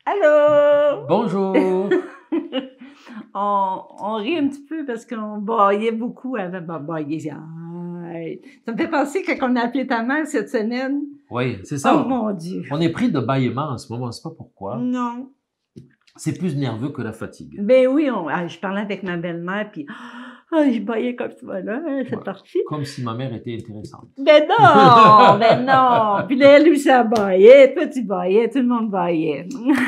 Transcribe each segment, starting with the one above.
Allô? Bonjour. On rit un petit peu parce qu'on baillait beaucoup avant. Bon, baillait, aïe. Ça me fait penser quand on a appelé ta mère cette semaine. Oui, c'est Oh ça. mon Dieu! On est pris de bâillement en ce moment, on ne sait pas pourquoi. Non. C'est plus nerveux que la fatigue. Ben oui, je parlais avec ma belle-mère, puis je baillais comme ça, là, c'est Voilà. parti. Comme si ma mère était intéressante. Ben non, ben non. Puis là, lui, ça baillait, toi, tu baillais, tout le monde baillait.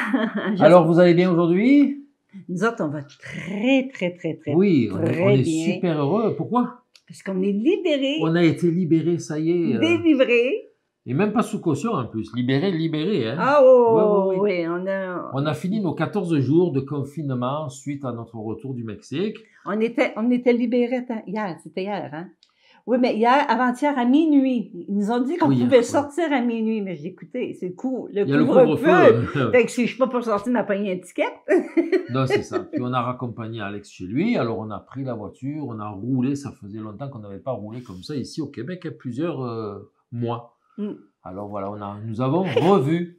Alors, vous allez bien aujourd'hui? Nous autres, on va très, très, très, très, Oui, on très est bien. super heureux. Pourquoi? Parce qu'on est libérés, On a été libérés, ça y est. délivrés. Et même pas sous caution en plus. Libérés, hein? Ah Oui. oui, On a fini nos 14 jours de confinement suite à notre retour du Mexique. on était libérés hier, c'était hier, hein? Oui, mais hier, avant-hier, à minuit, ils nous ont dit qu'on Oui, hier, pouvait ouais. sortir à minuit, mais j'ai dit, écoutez, c'est le Il y a le couvre-feu. couvre-feu. Fait que si je suis pas pour sortir, m'a pogné un ticket. Non, c'est ça. Puis on a raccompagné Alex chez lui. Alors on a pris la voiture, on a roulé. Ça faisait longtemps qu'on n'avait pas roulé comme ça ici au Québec, il y a plusieurs mois. Mm. Alors voilà, nous avons revu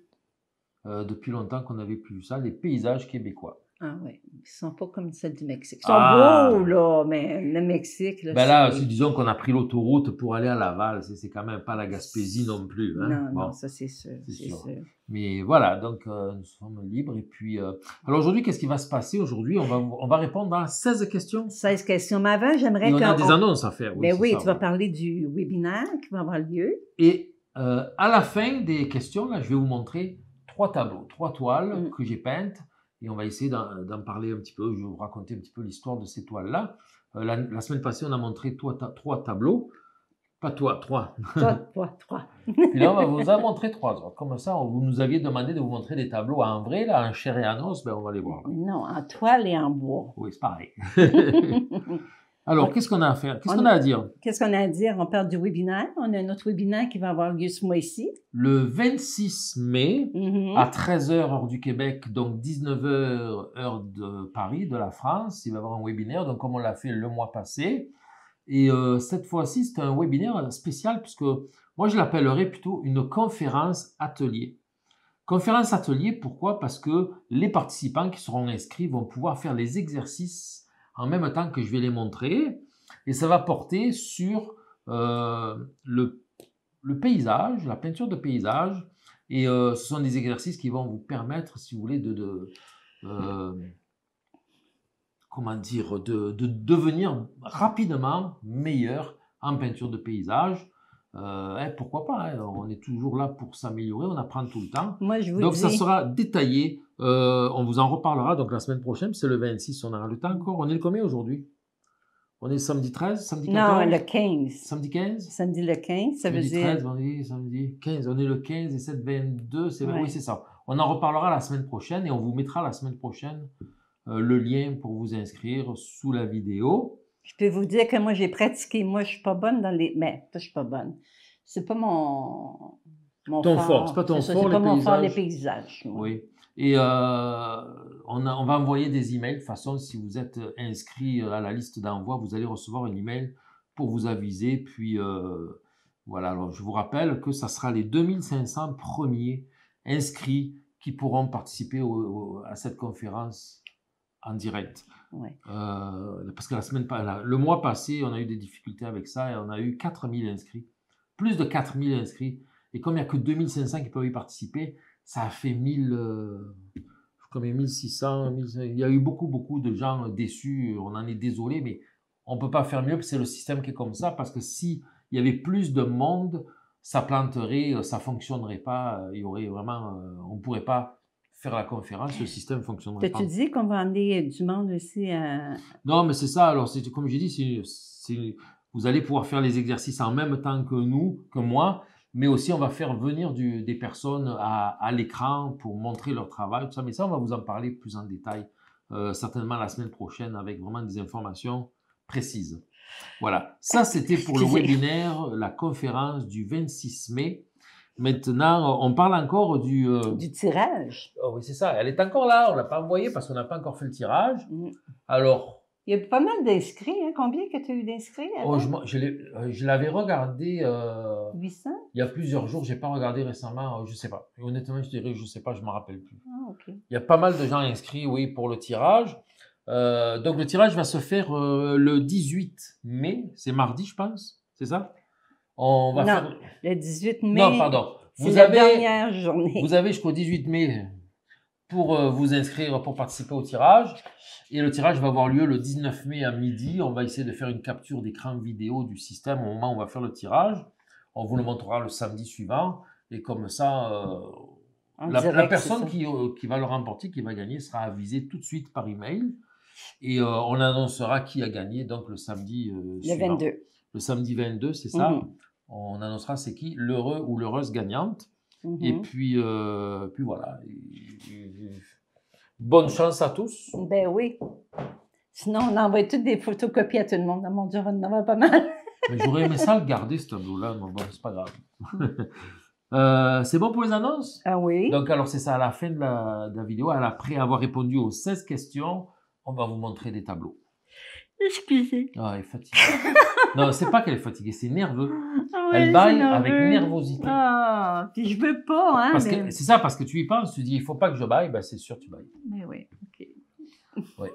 depuis longtemps qu'on n'avait plus vu ça, les paysages québécois. Ah oui, ils sont pas comme celles du Mexique. Ils sont Ah. beaux, là, mais le Mexique, là, Ben là, disons qu'on a pris l'autoroute pour aller à Laval. C'est quand même pas la Gaspésie non plus. Hein? Non, Bon, non, ça c'est sûr, c'est c'est sûr. sûr. Mais voilà, donc nous sommes libres. Et puis, alors aujourd'hui, qu'est-ce qui va se passer aujourd'hui? On va répondre à 16 questions. 16 questions. Mais avant, j'aimerais Et on a qu'on... des annonces à faire. Ben oui, c'est ça, tu vas parler du webinaire qui va avoir lieu. Et à la fin des questions, là, je vais vous montrer 3 tableaux, 3 toiles que j'ai peintes. Et on va essayer d'en parler un petit peu. Je vais vous raconter un petit peu l'histoire de ces toiles-là. La semaine passée, on a montré 3 tableaux. Pas toi, 3. Trois. Puis là, on vous a montré 3 autres. Comme ça, vous nous aviez demandé de vous montrer des tableaux en vrai, là, en chair et en os. Ben, on va les voir. Non, en toile et en bois. Oui, c'est pareil. Alors, qu'est-ce qu'on a à faire? Qu'est-ce qu'on a à dire? Qu'est-ce qu'on a à dire? On parle du webinaire. On a un autre webinaire qui va avoir lieu ce mois-ci. Le 26 mai, à 13h heure du Québec, donc 19h heure de Paris, de la France, il va y avoir un webinaire, donc comme on l'a fait le mois passé. Et cette fois-ci, c'est un webinaire spécial puisque moi, je l'appellerais plutôt une conférence atelier. Conférence atelier, pourquoi? Parce que les participants qui seront inscrits vont pouvoir faire les exercices en même temps que je vais les montrer. Et ça va porter sur le paysage, la peinture de paysage. Et ce sont des exercices qui vont vous permettre, si vous voulez, de devenir rapidement meilleur en peinture de paysage. Pourquoi pas, hein, on est toujours là pour s'améliorer, on apprend tout le temps. Moi, je vous donc dis... ça sera détaillé, on vous en reparlera donc la semaine prochaine, c'est le 26, on aura le temps encore. On est le combien aujourd'hui? On est samedi 13, samedi 14? Non, le 15. Samedi 15? Samedi le 15, ça veut dire... 13, vendredi, samedi 15, on est le 15 et 7, 22, Ouais. Oui, c'est ça. On en reparlera la semaine prochaine et on vous mettra la semaine prochaine le lien pour vous inscrire sous la vidéo. Je peux vous dire que moi, j'ai pratiqué. Moi, je suis pas bonne dans les... Mais, je suis pas bonne. C'est pas mon ton fort. fort, c'est pas ton ça, fort, c'est pas les mon fort, les paysages. paysages. moi. Oui. Et on va envoyer des emails. De toute façon, si vous êtes inscrit à la liste d'envoi, vous allez recevoir un email pour vous aviser. Puis voilà, alors je vous rappelle que ça sera les 2500 premiers inscrits qui pourront participer à cette conférence en direct. Ouais. Parce que le mois passé, on a eu des difficultés avec ça et on a eu 4000 inscrits. Plus de 4000 inscrits. Et comme il n'y a que 2500 qui peuvent y participer, ça a fait 1600. Il y a eu beaucoup de gens déçus. On en est désolé, mais on ne peut pas faire mieux. C'est le système qui est comme ça. Parce que s'il y avait plus de monde, ça planterait, ça ne fonctionnerait pas. Il y aurait vraiment, on ne pourrait pas faire la conférence, le système ne fonctionnerait pas. T'as-tu dit qu'on va emmener du monde aussi à... Non, mais c'est ça. Alors, comme j'ai dit, vous allez pouvoir faire les exercices en même temps que moi, mais aussi on va faire venir des personnes à l'écran pour montrer leur travail, tout ça. Mais ça, on va vous en parler plus en détail, certainement la semaine prochaine, avec vraiment des informations précises. Voilà. Ça, c'était pour le webinaire, la conférence du 26 mai. Maintenant, on parle encore du tirage. Oh oui, c'est ça. Elle est encore là. On ne l'a pas envoyée parce qu'on n'a pas encore fait le tirage. Alors, Il y a pas mal d'inscrits, hein? Combien que tu as eu d'inscrits? Oh, je l'avais regardé 800? il y a plusieurs jours, je n'ai pas regardé récemment, je ne sais pas. Et honnêtement, je dirais, je ne sais pas, je ne me rappelle plus. Ah, OK. Il y a pas mal de gens inscrits, oui, pour le tirage. Donc le tirage va se faire le 18 mai, c'est mardi, je pense, c'est ça? On va faire... le 18 mai. Non, pardon. C'est la dernière journée. Vous avez jusqu'au 18 mai pour vous inscrire, pour participer au tirage. Et le tirage va avoir lieu le 19 mai à midi. On va essayer de faire une capture d'écran vidéo du système au moment où on va faire le tirage. On vous le montrera le samedi suivant. Et comme ça, la personne qui va le remporter, qui va gagner, sera avisée tout de suite par email. Et on annoncera qui a gagné donc le samedi suivant. 22. Le samedi 22, c'est ça. On annoncera c'est qui l'heureux ou l'heureuse gagnante. Et puis voilà. Bonne chance à tous. Ben oui. Sinon, on envoie toutes des photocopies à tout le monde. Oh mon Dieu, on en a pas mal. J'aurais aimé ça le garder, ce tableau-là. Mais bon, c'est pas grave. C'est bon pour les annonces? Ah oui. Donc, alors, c'est ça, à la fin de la vidéo, après avoir répondu aux 16 questions, on va vous montrer des tableaux. Excusez. Ah, elle est fatiguée. Non, c'est pas qu'elle est fatiguée, c'est nerveux. Oui, elle baille avec nervosité. Ah, puis je veux pas, hein. C'est ça, parce que tu y penses, tu dis, il faut pas que je baille, ben c'est sûr tu bailles. Mais oui, OK. Oui.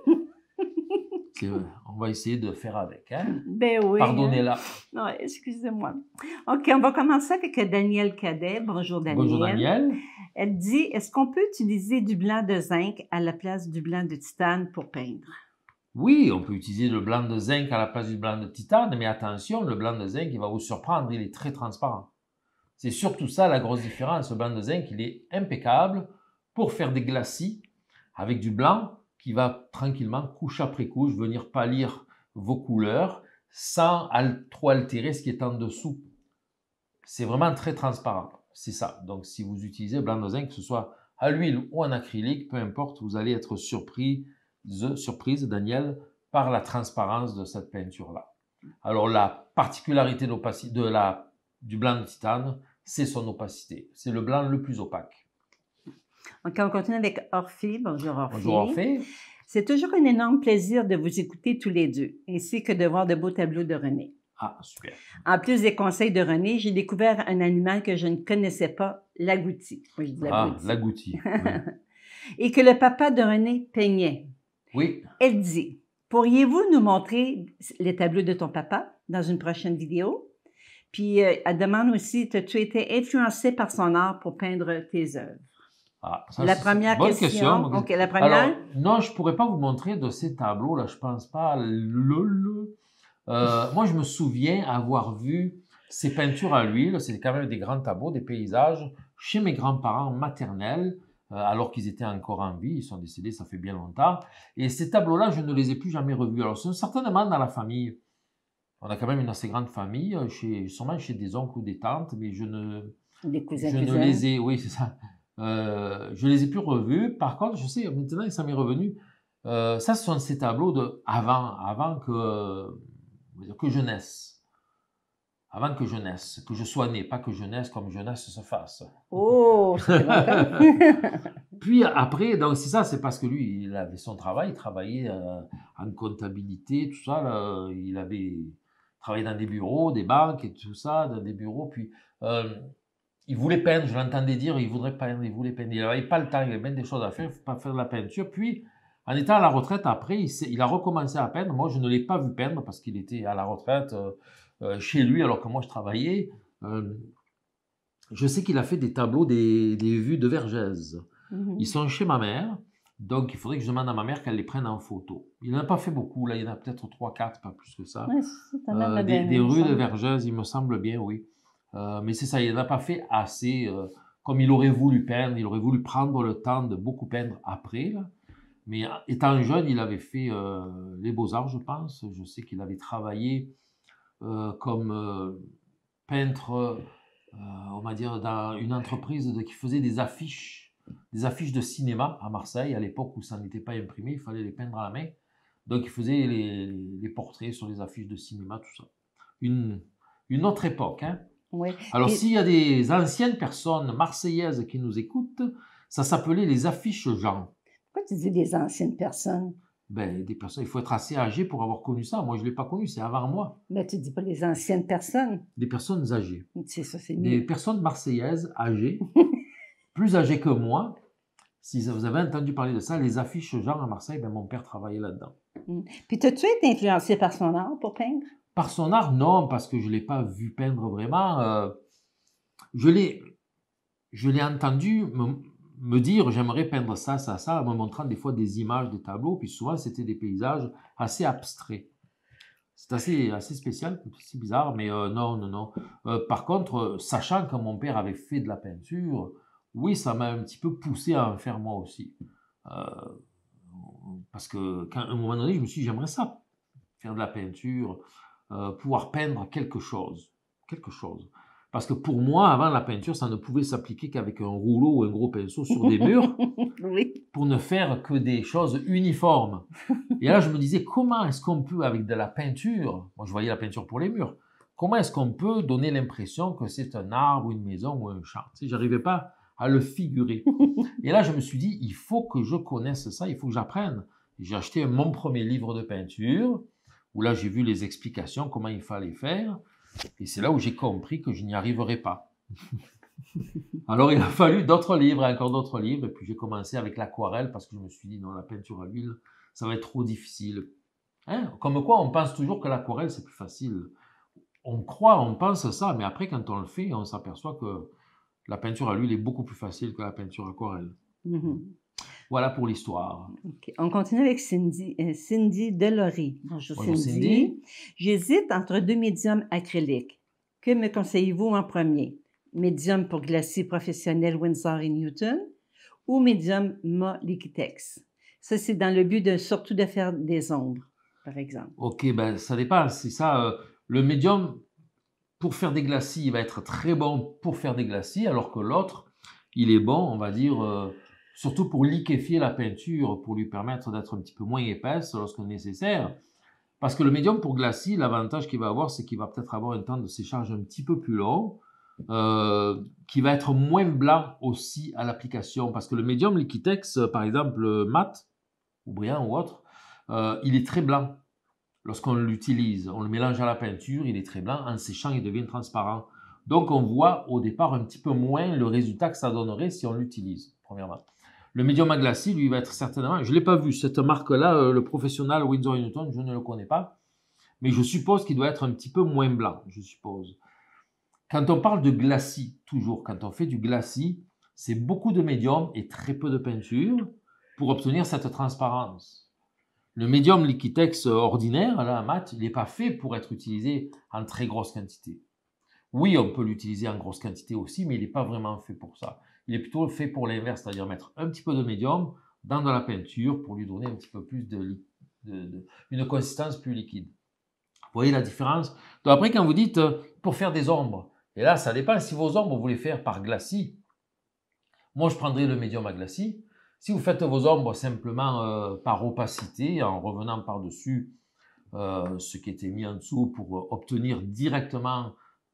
On va essayer de faire avec, hein. Ben oui. Pardonnez-la. Non, excusez-moi. OK, on va commencer avec Danielle Cadet. Bonjour, Danielle. Bonjour, Danielle. Elle dit, est-ce qu'on peut utiliser du blanc de zinc à la place du blanc de titane pour peindre? Oui, on peut utiliser le blanc de zinc à la place du blanc de titane, mais attention, le blanc de zinc, il va vous surprendre, il est très transparent. C'est surtout ça la grosse différence. Le blanc de zinc, il est impeccable pour faire des glacis avec du blanc qui va tranquillement, couche après couche, venir pâlir vos couleurs sans trop altérer ce qui est en dessous. C'est vraiment très transparent, c'est ça. Donc si vous utilisez le blanc de zinc, que ce soit à l'huile ou en acrylique, peu importe, vous allez être surprise, Daniel, par la transparence de cette peinture-là. Alors, la particularité du blanc de titane, c'est son opacité. C'est le blanc le plus opaque. OK, on continue avec Orphée. Bonjour, Orphée. Bonjour, Orphée. C'est toujours un énorme plaisir de vous écouter tous les deux, ainsi que de voir de beaux tableaux de René. Ah, super. En plus des conseils de René, j'ai découvert un animal que je ne connaissais pas, l'agouti. Moi, je dis l'agouti. Ah, l'agouti, oui. Et que le papa de René peignait. Oui. Elle dit, pourriez-vous nous montrer les tableaux de ton papa dans une prochaine vidéo? Puis, elle demande aussi, as-tu été influencé par son art pour peindre tes œuvres? Ah, ça, la première bonne question. OK, la première. Alors, non, je ne pourrais pas vous montrer de ces tableaux-là, je ne pense pas. Moi, je me souviens avoir vu ces peintures à l'huile, c'est quand même des grands tableaux, des paysages, chez mes grands-parents maternels, alors qu'ils étaient encore en vie, ils sont décédés, ça fait bien longtemps. Et ces tableaux-là, je ne les ai plus jamais revus. Alors, c'est certainement dans la famille. On a quand même une assez grande famille, sûrement chez des oncles ou des tantes, mais des cousins, les ai, oui, c'est ça. Je les ai plus revus. Par contre, je sais, maintenant que ça m'est revenu, ça, ce sont ces tableaux de avant que je naisse. Avant que je naisse, que je sois né, pas que je naisse comme jeunesse se fasse. Oh, c'est longtemps. Puis après, donc c'est ça, c'est parce que lui, il avait son travail, il travaillait en comptabilité, tout ça. Là, il avait travaillé dans des bureaux, des banques et tout ça, dans des bureaux. Puis il voulait peindre, je l'entendais dire, il voudrait peindre, il voulait peindre. Il n'avait pas le temps, il avait bien des choses à faire, il ne faut pas faire de la peinture. Puis, en étant à la retraite, après, il a recommencé à peindre. Moi, je ne l'ai pas vu peindre parce qu'il était à la retraite chez lui, alors que moi, je travaillais. Je sais qu'il a fait des tableaux, des vues de Vergès. Ils sont chez ma mère, donc il faudrait que je demande à ma mère qu'elle les prenne en photo. Il n'en a pas fait beaucoup, là, il y en a peut-être 3, 4, pas plus que ça. Ouais, des rues de Vergès, il me semble bien, oui. Mais c'est ça, il n'en a pas fait assez, comme il aurait voulu peindre, il aurait voulu prendre le temps de beaucoup peindre après, là. Mais étant jeune, il avait fait les Beaux-Arts, je pense. Je sais qu'il avait travaillé comme peintre, on va dire, dans une entreprise qui faisait des affiches de cinéma à Marseille, à l'époque où ça n'était pas imprimé, il fallait les peindre à la main. Donc, il faisait les portraits sur les affiches de cinéma, tout ça. Une autre époque, hein. Oui. Alors, s'il y a des anciennes personnes marseillaises qui nous écoutent, ça s'appelait les affiches Jean. Pourquoi tu dis des anciennes personnes? Ben, des personnes, il faut être assez âgé pour avoir connu ça. Moi, je ne l'ai pas connu, c'est avant moi. Mais tu dis pas les anciennes personnes. Des personnes âgées. C'est ça, c'est Des mieux. personnes marseillaises âgées, plus âgées que moi. Si vous avez entendu parler de ça, les affiches genre à Marseille, ben, mon père travaillait là-dedans. Puis, t'as-tu été influencé par son art pour peindre? Par son art, non, parce que je ne l'ai pas vu peindre vraiment. Je l'ai entendu me dire j'aimerais peindre ça, ça, ça, en me montrant des fois des images, des tableaux, puis souvent c'était des paysages assez abstraits. C'est assez spécial, c'est bizarre, mais non, non, non. Par contre, sachant que mon père avait fait de la peinture, oui, ça m'a un petit peu poussé à en faire moi aussi. Parce qu'à un moment donné, je me suis dit j'aimerais ça, faire de la peinture, pouvoir peindre quelque chose. Quelque chose. Parce que pour moi, avant la peinture, ça ne pouvait s'appliquer qu'avec un rouleau ou un gros pinceau sur des murs Oui. pour ne faire que des choses uniformes. Et là, je me disais, comment est-ce qu'on peut, avec de la peinture, moi je voyais la peinture pour les murs, comment est-ce qu'on peut donner l'impression que c'est un arbre, une maison ou un champ? Tu sais, j'arrivais pas à le figurer. Et là, je me suis dit, il faut que je connaisse ça, il faut que j'apprenne. J'ai acheté mon premier livre de peinture, où là, j'ai vu les explications, comment il fallait faire. Et c'est là où j'ai compris que je n'y arriverais pas. Alors, il a fallu d'autres livres, encore d'autres livres. Et puis, j'ai commencé avec l'aquarelle parce que je me suis dit, non, la peinture à l'huile, ça va être trop difficile. Hein? Comme quoi, on pense toujours que l'aquarelle, c'est plus facile. On croit, on pense ça, mais après, quand on le fait, on s'aperçoit que la peinture à l'huile est beaucoup plus facile que la peinture aquarelle. Voilà pour l'histoire. Okay. On continue avec Cindy, Cindy Delory. Bonjour, Bonjour Cindy. J'hésite entre deux médiums acryliques. Que me conseillez-vous en premier? Médium pour glacis professionnel Winsor et Newton ou médium Ma Liquitex? Ça, c'est dans le but de surtout de faire des ombres, par exemple. OK, ben ça dépend. C'est ça. Le médium, pour faire des glacis, il va être très bon pour faire des glacis, alors que l'autre, il est bon, on va dire, surtout pour liquéfier la peinture, pour lui permettre d'être un petit peu moins épaisse lorsque nécessaire. Parce que le médium pour glacis, l'avantage qu'il va avoir, c'est qu'il va peut-être avoir un temps de séchage un petit peu plus long, qui va être moins blanc aussi à l'application. Parce que le médium Liquitex, par exemple, mat, ou brillant ou autre, il est très blanc lorsqu'on l'utilise. On le mélange à la peinture, il est très blanc. En séchant, il devient transparent. Donc, on voit au départ un petit peu moins le résultat que ça donnerait si on l'utilise, premièrement. Le médium à glacis, lui, va être certainement... Je ne l'ai pas vu, cette marque-là, le professionnel Winsor & Newton, je ne le connais pas. Mais je suppose qu'il doit être un petit peu moins blanc, je suppose. Quand on parle de glacis, toujours, quand on fait du glacis, c'est beaucoup de médium et très peu de peinture pour obtenir cette transparence. Le médium Liquitex ordinaire, là, mat, il n'est pas fait pour être utilisé en très grosse quantité. Oui, on peut l'utiliser en grosse quantité aussi, mais il n'est pas vraiment fait pour ça. Il est plutôt fait pour l'inverse, c'est-à-dire mettre un petit peu de médium dans de la peinture pour lui donner un petit peu plus une consistance plus liquide. Vous voyez la différence? Donc après, quand vous dites pour faire des ombres, et là, ça dépend si vos ombres, vous les faites par glacis. Moi, je prendrais le médium à glacis. Si vous faites vos ombres simplement par opacité, en revenant par-dessus ce qui était mis en dessous pour obtenir directement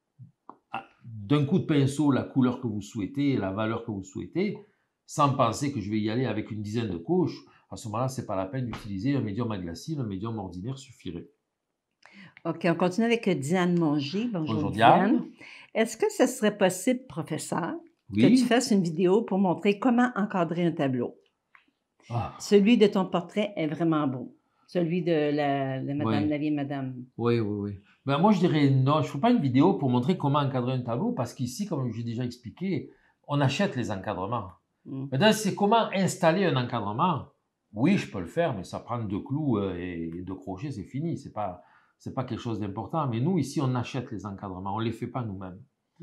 d'un coup de pinceau la couleur que vous souhaitez et la valeur que vous souhaitez, sans penser que je vais y aller avec une dizaine de couches, à ce moment-là, ce n'est pas la peine d'utiliser un médium à glacis, le médium ordinaire suffirait. OK, on continue avec Diane Mongier. Bonjour Diane. Est-ce que ce serait possible, professeur, Oui. que tu fasses une vidéo pour montrer comment encadrer un tableau? Celui de ton portrait est vraiment beau. Celui de madame, la vieille madame. Oui, oui, oui. Ben, moi, je dirais non, je ne ferai pas une vidéo pour montrer comment encadrer un tableau parce qu'ici, comme j'ai déjà expliqué, on achète les encadrements. Maintenant, c'est comment installer un encadrement. Oui, je peux le faire, mais ça prend 2 clous et 2 crochets, c'est fini. C'est pas quelque chose d'important. Mais nous, ici, on achète les encadrements. On ne les fait pas nous-mêmes.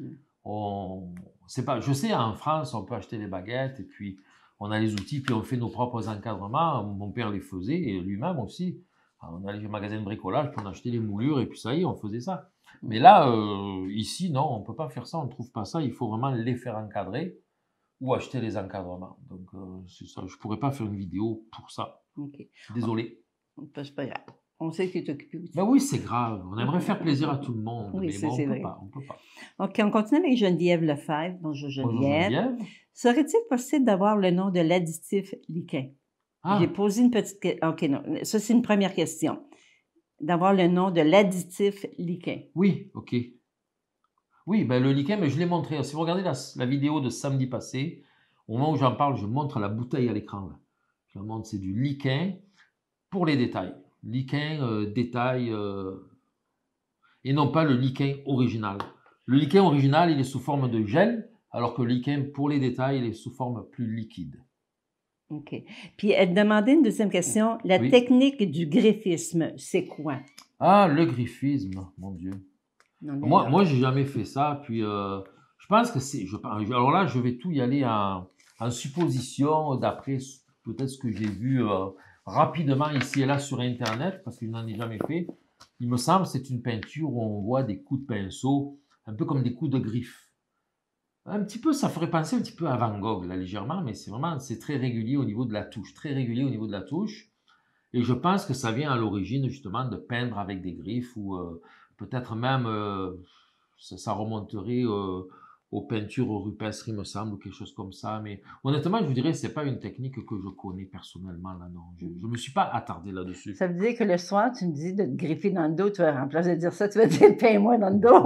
Je sais, en France, on peut acheter des baguettes et puis on a les outils, puis on fait nos propres encadrements. Mon père les faisait et lui-même aussi. On allait au magasin de bricolage, puis on achetait les moulures et puis ça y est, on faisait ça. Mais là, ici, non, on ne peut pas faire ça, on ne trouve pas ça. Il faut vraiment les faire encadrer ou acheter les encadrements. Donc, c'est ça. Je ne pourrais pas faire une vidéo pour ça. Okay. Désolé. C'est pas grave. On sait que tu es occupé aussi. Ben oui, c'est grave. On aimerait faire plaisir à tout le monde, oui, mais bon, on ne peut pas. OK, on continue avec Geneviève Lefebvre. Bonjour Geneviève. Serait-il possible d'avoir le nom de l'additif liquin? J'ai posé une petite question. OK, non. Ça, c'est une première question. D'avoir le nom de l'additif lichen. Oui, OK. Oui, ben, le lichen, mais je l'ai montré. Si vous regardez la vidéo de samedi passé, au moment où j'en parle, je montre la bouteille à l'écran. Je la montre, c'est du lichen pour les détails. Lichen, détail, et non pas le lichen original. Le lichen original, il est sous forme de gel, alors que le lichen pour les détails, il est sous forme plus liquide. OK. Puis, elle demandait une deuxième question. La technique du greffisme, c'est quoi? Ah, le greffisme, mon Dieu. Moi, j'ai jamais fait ça. Puis, je pense que c'est. Alors là, je vais tout y aller en supposition, d'après peut-être ce que j'ai vu rapidement ici et là sur Internet, parce que je n'en ai jamais fait. Il me semble que c'est une peinture où on voit des coups de pinceau, un peu comme des coups de griffe. Un petit peu, ça ferait penser un petit peu à Van Gogh, là, légèrement, mais c'est très régulier au niveau de la touche, très régulier au niveau de la touche. Et je pense que ça vient à l'origine, justement, de peindre avec des griffes ou peut-être même, ça remonterait aux peintures rupestres, il me semble, ou quelque chose comme ça. Mais honnêtement, je vous dirais, c'est pas une technique que je connais personnellement, là, non. Je me suis pas attardé là-dessus. Ça veut dire que le soir, tu me dis de te griffer dans le dos, tu vas, en place de dire ça, tu vas dire peins-moi dans le dos.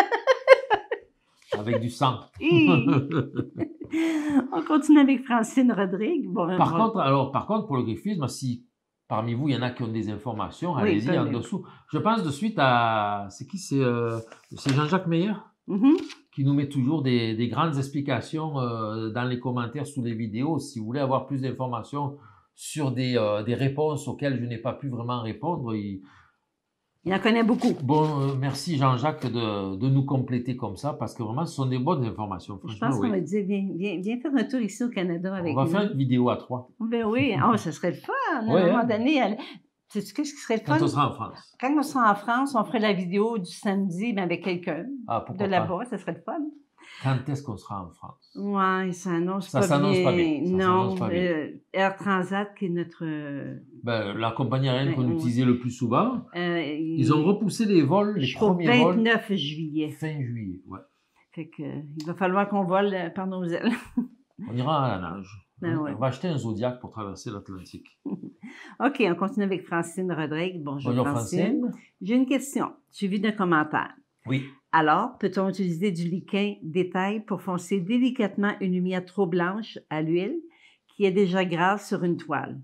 Avec du sang. On continue avec Francine Rodrigue. Bon, par contre, pour le griffisme, si parmi vous, il y en a qui ont des informations, allez-y en dessous. Je pense de suite à... C'est qui? C'est Jean-Jacques Meyer qui nous met toujours des grandes explications dans les commentaires sous les vidéos. Si vous voulez avoir plus d'informations sur des réponses auxquelles je n'ai pas pu vraiment répondre, il en connaît beaucoup. Bon, merci Jean-Jacques de nous compléter comme ça, parce que vraiment, ce sont des bonnes informations. Je pense qu'on va dire, viens faire un tour ici au Canada avec nous. On va faire une vidéo à 3. Ben oui, oh, ça serait le fun. À un moment donné, sais-tu qu'est-ce qui serait le fun? Quand on sera en France. Quand on sera en France, on ferait la vidéo du samedi mais avec quelqu'un de là-bas. Ça serait le fun. Quand est-ce qu'on sera en France? Oui, ça s'annonce pas bien. Ça s'annonce pas bien. Non, Air Transat, qui est notre... la compagnie aérienne qu'on utilisait le plus souvent, ils ont repoussé les vols, les premiers vols. 29 juillet. Fin juillet, ouais. Fait que, il va falloir qu'on vole par nos ailes. On ira à la nage. On va acheter un Zodiac pour traverser l'Atlantique. OK, on continue avec Francine Rodrigue. Bonjour Francine. J'ai une question, suivie d'un commentaire. Oui. Alors, peut-on utiliser du lichen détail pour foncer délicatement une lumière trop blanche à l'huile qui est déjà grasse sur une toile?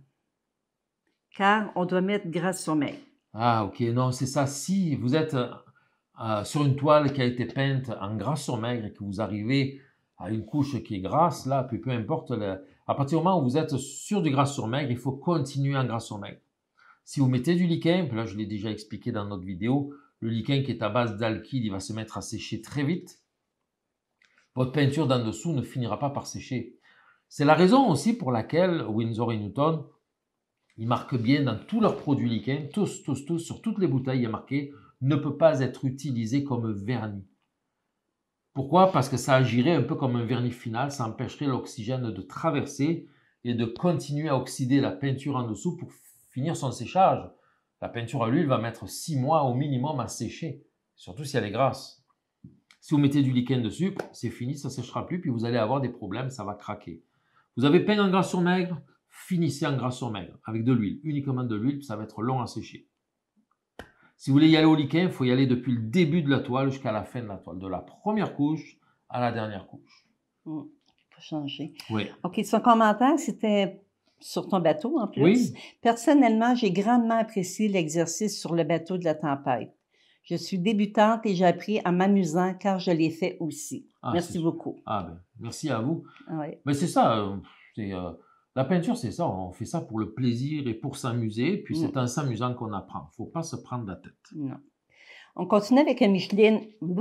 Car on doit mettre grasse sur maigre. Ah, OK. Non, c'est ça. Si vous êtes sur une toile qui a été peinte en gras sur maigre et que vous arrivez à une couche qui est grasse, là, puis peu importe, à partir du moment où vous êtes sur du gras sur maigre, il faut continuer en gras sur maigre. Si vous mettez du lichen, puis là, je l'ai déjà expliqué dans notre vidéo, le lichen qui est à base d'alkyd, il va se mettre à sécher très vite. Votre peinture d'en dessous ne finira pas par sécher. C'est la raison aussi pour laquelle Winsor & Newton, ils marquent bien dans tous leurs produits lichen, tous, sur toutes les bouteilles, il y a marqué « ne peut pas être utilisé comme vernis ». Pourquoi? Parce que ça agirait un peu comme un vernis final, ça empêcherait l'oxygène de traverser et de continuer à oxyder la peinture en dessous pour finir son séchage. La peinture à l'huile va mettre 6 mois au minimum à sécher, surtout si elle est grasse. Si vous mettez du lichen dessus, c'est fini, ça ne séchera plus, puis vous allez avoir des problèmes, ça va craquer. Vous avez peint en gras sur maigre, finissez en gras sur maigre, avec de l'huile, uniquement de l'huile, puis ça va être long à sécher. Si vous voulez y aller au lichen, il faut y aller depuis le début de la toile jusqu'à la fin de la toile, de la première couche à la dernière couche. Il faut changer. Oui. OK, son commentaire, c'était sur ton bateau en plus. Oui. Personnellement, j'ai grandement apprécié l'exercice sur le bateau de la tempête. Je suis débutante et j'ai appris en m'amusant car je l'ai fait aussi. Merci beaucoup. Merci à vous. Oui. Mais c'est ça, la peinture, c'est ça, on fait ça pour le plaisir et pour s'amuser, puis c'est en s'amusant qu'on apprend. Il ne faut pas se prendre la tête. Non. On continue avec Micheline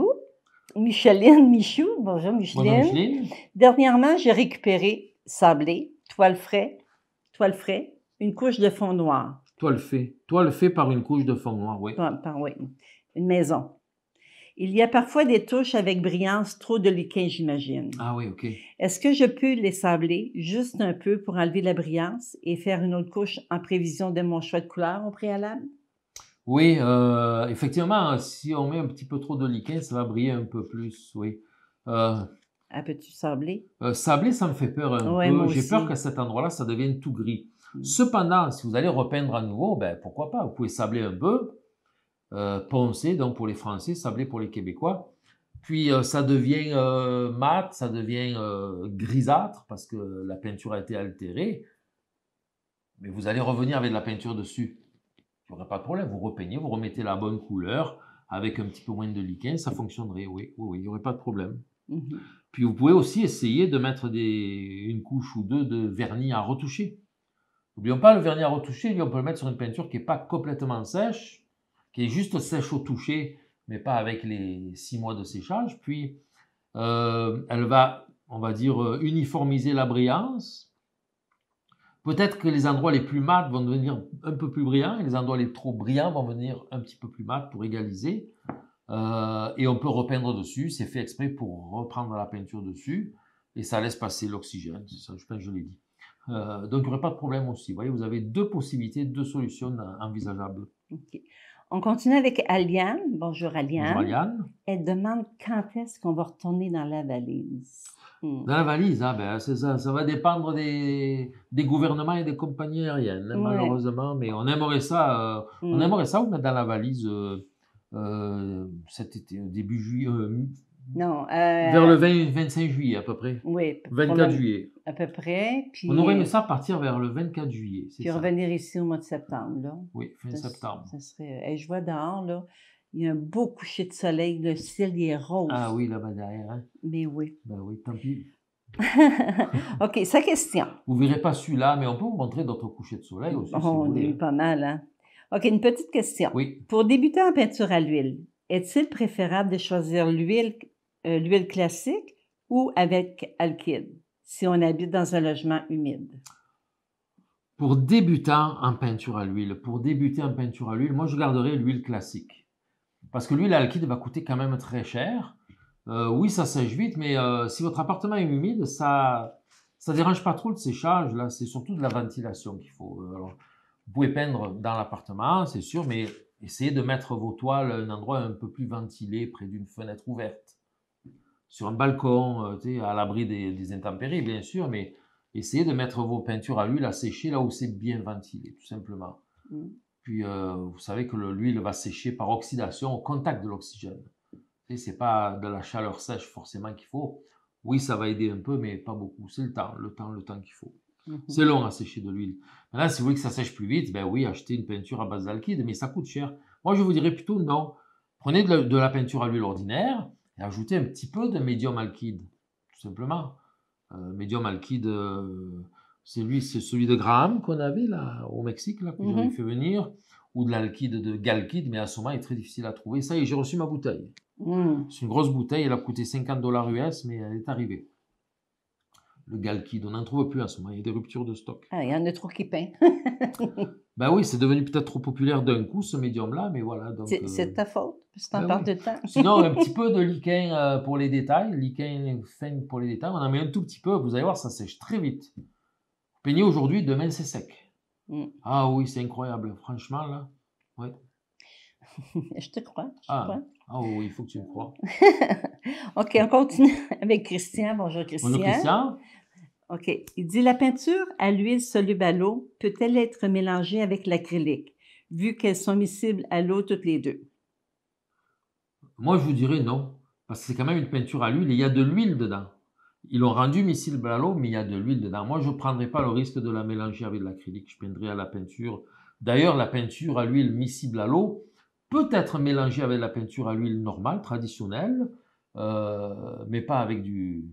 Michou. Bonjour Micheline. Bonjour Micheline. Dernièrement, j'ai récupéré sablé, toile frais, une couche de fond noir. Toile fait par une couche de fond noir, oui. Oui, une maison. Il y a parfois des touches avec brillance, trop de lichen, j'imagine. Ah oui, OK. Est-ce que je peux les sabler juste un peu pour enlever la brillance et faire une autre couche en prévision de mon choix de couleur au préalable? Oui, effectivement, si on met un petit peu trop de lichen, ça va briller un peu plus, oui. Peux-tu sabler? Sabler, ça me fait peur un peu. J'ai peur qu'à cet endroit-là, ça devienne tout gris. Cependant, si vous allez repeindre à nouveau, ben, pourquoi pas, vous pouvez sabler un peu, poncer, donc pour les Français, sabler pour les Québécois. Puis ça devient mat, ça devient grisâtre parce que la peinture a été altérée. Mais vous allez revenir avec de la peinture dessus. Il n'y aurait pas de problème. Vous repeignez, vous remettez la bonne couleur avec un petit peu moins de liquide, ça fonctionnerait, oui, il n'y aurait pas de problème. Puis vous pouvez aussi essayer de mettre une couche ou deux de vernis à retoucher. N'oublions pas le vernis à retoucher, lui on peut le mettre sur une peinture qui n'est pas complètement sèche, qui est juste sèche au toucher, mais pas avec les 6 mois de séchage. Puis elle va, on va dire, uniformiser la brillance. Peut-être que les endroits les plus mats vont devenir un peu plus brillants et les endroits les trop brillants vont devenir un petit peu plus mats pour égaliser. Et on peut repeindre dessus, c'est fait exprès pour reprendre la peinture dessus et ça laisse passer l'oxygène, je pense que je l'ai dit. Donc il n'y aurait pas de problème aussi. Vous voyez, vous avez 2 possibilités, 2 solutions envisageables. OK. On continue avec Aliane. Bonjour Aliane. Bonjour Aliane. Elle demande quand est-ce qu'on va retourner dans la valise. Dans la valise, ben, c'est ça, ça va dépendre des gouvernements et des compagnies aériennes, malheureusement, mais on aimerait ça vous mettre dans la valise cet été, début juillet, non, vers le 25 juillet à peu près. Oui. 24 juillet. À peu près. Puis, on aurait aimé ça partir vers le 24 juillet. Puis revenir ici au mois de septembre, là. Oui, fin septembre. Ça serait... je vois dehors, là, il y a un beau coucher de soleil, le ciel il est rose. Ah oui, là-bas derrière. Hein? Mais oui. Ben oui, tant pis. OK, sa question. Vous ne verrez pas celui-là, mais on peut vous montrer d'autres couchers de soleil aussi. Si vous On voulez. a eu pas mal, hein? OK, une petite question. Oui. Pour débuter en peinture à l'huile, est-il préférable de choisir l'huile classique ou avec alkyd, si on habite dans un logement humide? Pour débutant en peinture à l'huile, moi je garderais l'huile classique. Parce que l'huile alkyd va coûter quand même très cher. Oui, ça sèche vite, mais si votre appartement est humide, ça dérange pas trop le séchage. Là, c'est surtout de la ventilation qu'il faut. Alors, vous pouvez peindre dans l'appartement, c'est sûr, mais essayez de mettre vos toiles à un endroit un peu plus ventilé, près d'une fenêtre ouverte. Sur un balcon, à l'abri des intempéries, bien sûr, mais essayez de mettre vos peintures à l'huile à sécher là où c'est bien ventilé, tout simplement. Puis, vous savez que l'huile va sécher par oxydation au contact de l'oxygène. C'est pas de la chaleur sèche forcément qu'il faut. Oui, ça va aider un peu, mais pas beaucoup. C'est le temps qu'il faut. C'est long à sécher de l'huile. Maintenant, si vous voulez que ça sèche plus vite, ben oui, achetez une peinture à base d'alkyd, mais ça coûte cher. Moi, je vous dirais plutôt non. Prenez de la peinture à l'huile ordinaire et ajoutez un petit peu de médium alkyd, tout simplement. Médium alkyd, c'est celui de Graham qu'on avait là au Mexique, là, que j'avais fait venir, ou de l'alkyd de Galkyd, mais à ce moment, il est très difficile à trouver. Ça y est, j'ai reçu ma bouteille. C'est une grosse bouteille, elle a coûté $50 US, mais elle est arrivée. Le Galkyd, on n'en trouve plus en ce moment, il y a des ruptures de stock. Ah, il y en a trop qui peignent. Ben oui, c'est devenu peut-être trop populaire d'un coup, ce médium-là, mais voilà. C'est ta faute, parce que t'en parles de temps. Sinon, un petit peu de liquin pour les détails, liquin fin pour les détails, on en met un tout petit peu, vous allez voir, ça sèche très vite. Peignez aujourd'hui, demain c'est sec. Ah oui, c'est incroyable, franchement, là. Ouais. Je te crois. Ah oui, il faut que tu me crois. OK, on continue avec Christian. Bonjour Christian. Bonjour Christian. OK. Il dit, la peinture à l'huile soluble à l'eau peut-elle être mélangée avec l'acrylique, vu qu'elles sont miscibles à l'eau toutes les deux? Moi, je vous dirais non, parce que c'est quand même une peinture à l'huile et il y a de l'huile dedans. Ils l'ont rendu miscible à l'eau, mais il y a de l'huile dedans. Moi, je ne prendrais pas le risque de la mélanger avec de l'acrylique. Je peindrais à la peinture. D'ailleurs, la peinture à l'huile miscible à l'eau peut être mélangée avec la peinture à l'huile normale, traditionnelle, mais pas avec du...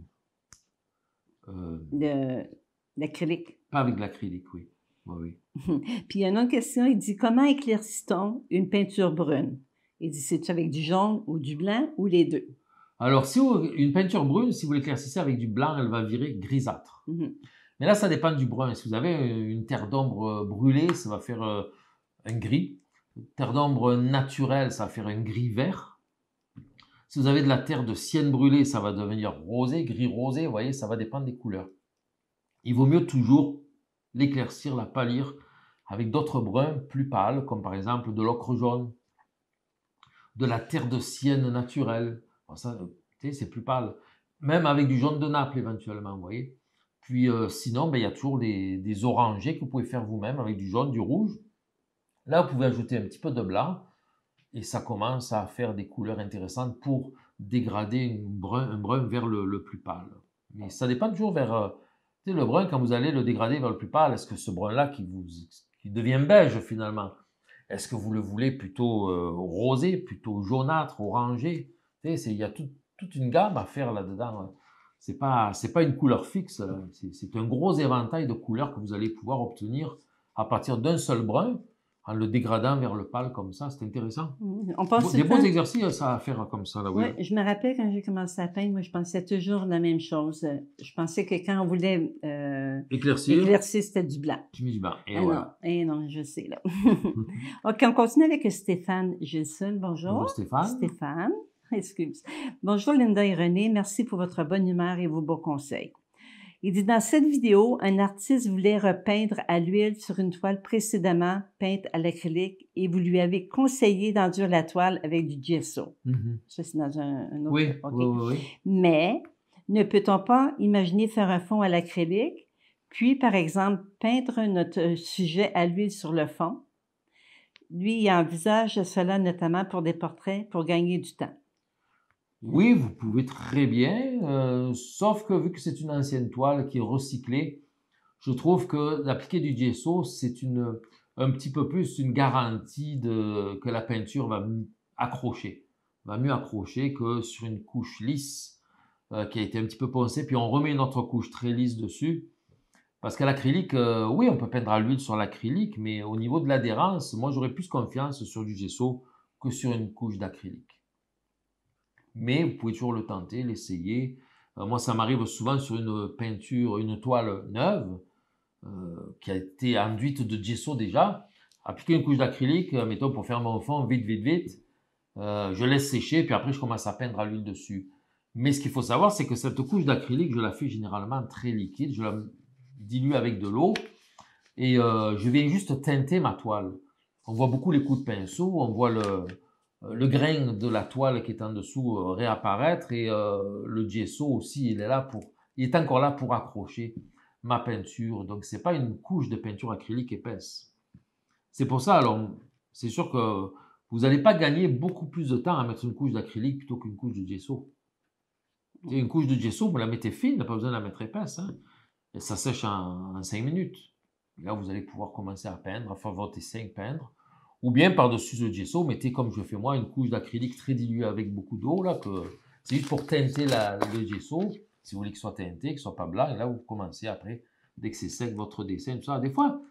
l'acrylique. Pas avec de l'acrylique, oui. Oui. Puis il y a une autre question, il dit, comment éclaircit-on une peinture brune? Il dit, c'est-tu avec du jaune ou du blanc ou les deux? Alors, une peinture brune, si vous l'éclaircissez avec du blanc, elle va virer grisâtre. Mais là, ça dépend du brun. Si vous avez une terre d'ombre brûlée, ça va faire un gris. Une terre d'ombre naturelle, ça va faire un gris vert. Si vous avez de la terre de sienne brûlée, ça va devenir rosé, gris rosé. Vous voyez, ça va dépendre des couleurs. Il vaut mieux toujours l'éclaircir, la pâlir avec d'autres bruns plus pâles, comme par exemple de l'ocre jaune, de la terre de sienne naturelle. Bon, ça, c'est plus pâle. Même avec du jaune de Naples éventuellement, vous voyez. Puis sinon, ben, il y a toujours des orangés que vous pouvez faire vous-même avec du jaune, du rouge. Là, vous pouvez ajouter un petit peu de blanc et ça commence à faire des couleurs intéressantes pour dégrader un brun vers le plus pâle. Mais ça dépend toujours vers... tu sais, le brun, quand vous allez le dégrader vers le plus pâle, est-ce que ce brun-là qui devient beige finalement, est-ce que vous le voulez plutôt rosé, plutôt jaunâtre, orangé? Tu sais, il y a toute une gamme à faire là-dedans. C'est pas une couleur fixe. C'est un gros éventail de couleurs que vous allez pouvoir obtenir à partir d'un seul brun en le dégradant vers le pâle comme ça. C'est intéressant. On pense Des beaux exercices à faire comme ça. Là, oui. Oui, je me rappelle quand j'ai commencé à peindre, moi, je pensais toujours la même chose. Je pensais que quand on voulait éclaircir, c'était du blanc. Tu mets du blanc. Et voilà. Non, je sais, là. OK, on continue avec Stéphane Gilson. Bonjour. Bonjour, Stéphane. Stéphane. Excuse. Bonjour, Linda et René. Merci pour votre bonne humeur et vos beaux conseils. Il dit, dans cette vidéo, un artiste voulait repeindre à l'huile sur une toile précédemment peinte à l'acrylique et vous lui avez conseillé d'enduire la toile avec du gesso. Ça, c'est dans un autre... Oui, okay. oui. Mais ne peut-on pas imaginer faire un fond à l'acrylique, puis, par exemple, peindre notre sujet à l'huile sur le fond? Lui, il envisage cela notamment pour des portraits pour gagner du temps. Oui, vous pouvez très bien, sauf que vu que c'est une ancienne toile qui est recyclée, je trouve que d'appliquer du gesso, c'est un petit peu plus une garantie que la peinture va mieux accrocher que sur une couche lisse qui a été un petit peu poncée, puis on remet une autre couche très lisse dessus. Parce qu'à l'acrylique, oui, on peut peindre à l'huile sur l'acrylique, mais au niveau de l'adhérence, moi j'aurais plus confiance sur du gesso que sur une couche d'acrylique. Mais vous pouvez toujours le tenter, l'essayer. Moi, ça m'arrive souvent sur une toile neuve qui a été enduite de gesso déjà. Appliquer une couche d'acrylique, mettons pour faire mon fond, vite. Je laisse sécher, puis après je commence à peindre à l'huile dessus. Mais ce qu'il faut savoir, c'est que cette couche d'acrylique, je la fais généralement très liquide. Je la dilue avec de l'eau et je viens juste teinter ma toile. On voit beaucoup les coups de pinceau, on voit le grain de la toile qui est en dessous réapparaître et le gesso aussi, il est encore là pour accrocher ma peinture. Donc, c'est pas une couche de peinture acrylique épaisse. C'est pour ça, alors, c'est sûr que vous n'allez pas gagner beaucoup plus de temps à mettre une couche d'acrylique plutôt qu'une couche de gesso. Et une couche de gesso, vous la mettez fine, pas besoin de la mettre épaisse. Hein, et ça sèche en 5 minutes. Et là, vous allez pouvoir commencer à peindre, à faire votre dessin, peindre. Ou bien, par-dessus le gesso, mettez, comme je fais moi, une couche d'acrylique très diluée avec beaucoup d'eau. C'est juste pour teinter le gesso. Si vous voulez qu'il soit teinté, qu'il ne soit pas blanc. Et là, vous commencez après, dès que c'est sec, votre dessin, tout ça. Des fois,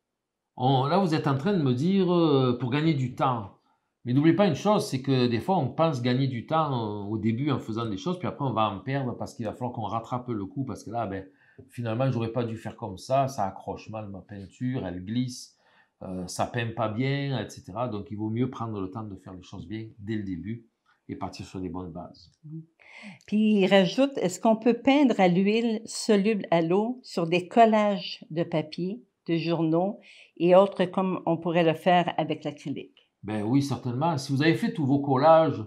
là, vous êtes en train de me dire, pour gagner du temps. Mais n'oubliez pas une chose, c'est que des fois, on pense gagner du temps au début en faisant des choses, puis après, on va en perdre parce qu'il va falloir qu'on rattrape le coup. Parce que là, finalement, j'aurais pas dû faire comme ça accroche mal ma peinture, elle glisse. Ça peint pas bien, etc. Donc, il vaut mieux prendre le temps de faire les choses bien dès le début et partir sur des bonnes bases. Puis, il rajoute, est-ce qu'on peut peindre à l'huile soluble à l'eau sur des collages de papier, de journaux et autres comme on pourrait le faire avec l'acrylique? Ben oui, certainement. Si vous avez fait tous vos collages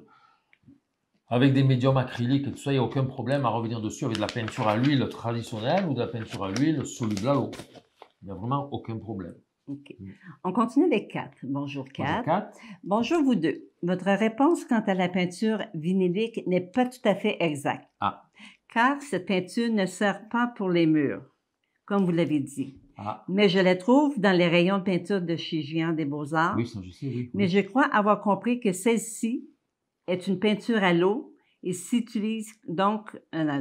avec des médiums acryliques et tout ça, il n'y a aucun problème à revenir dessus avec de la peinture à l'huile traditionnelle ou de la peinture à l'huile soluble à l'eau. Il n'y a vraiment aucun problème. OK. On continue avec Kat. Bonjour Kat. Bonjour Kat. Bonjour vous deux. Votre réponse quant à la peinture vinylique n'est pas tout à fait exacte. Car cette peinture ne sert pas pour les murs, comme vous l'avez dit. Mais je la trouve dans les rayons de peinture de chez Julien des Beaux-Arts. Oui, ça je sais, oui. Mais je crois avoir compris que celle-ci est une peinture à l'eau et s'utilise donc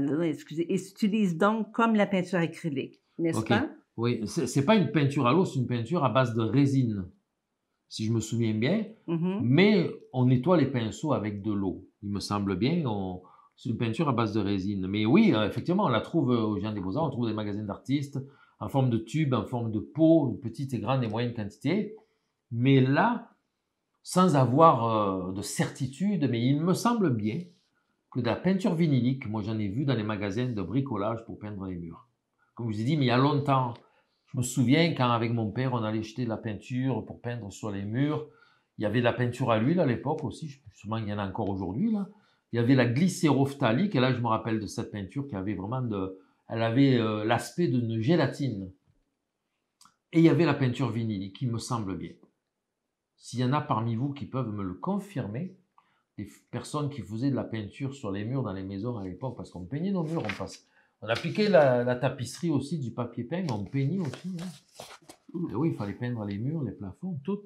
comme la peinture acrylique, n'est-ce pas? Oui, c'est pas une peinture à l'eau, c'est une peinture à base de résine, si je me souviens bien. Mais on nettoie les pinceaux avec de l'eau. Il me semble bien, c'est une peinture à base de résine. Mais oui, effectivement, on la trouve au Géant des Beaux-Arts, on trouve des magasins d'artistes en forme de tube, en forme de pot, une petite et grande et moyenne quantité. Mais là, sans avoir de certitude, mais il me semble bien que de la peinture vinylique, moi j'en ai vu dans les magasins de bricolage pour peindre les murs. Comme je vous ai dit, mais il y a longtemps. Je me souviens quand avec mon père, on allait jeter de la peinture pour peindre sur les murs. Il y avait de la peinture à l'huile à l'époque aussi, sûrement il y en a encore aujourd'hui là. Il y avait la glycérophthalique, et là je me rappelle de cette peinture qui avait vraiment Elle avait l'aspect d'une gélatine. Et il y avait la peinture vinylique, qui me semble bien. S'il y en a parmi vous qui peuvent me le confirmer, des personnes qui faisaient de la peinture sur les murs dans les maisons à l'époque, parce qu'on peignait nos murs, on appliquait la tapisserie aussi, du papier peint, mais on peignait aussi. Hein. Et oui, il fallait peindre les murs, les plafonds, tout.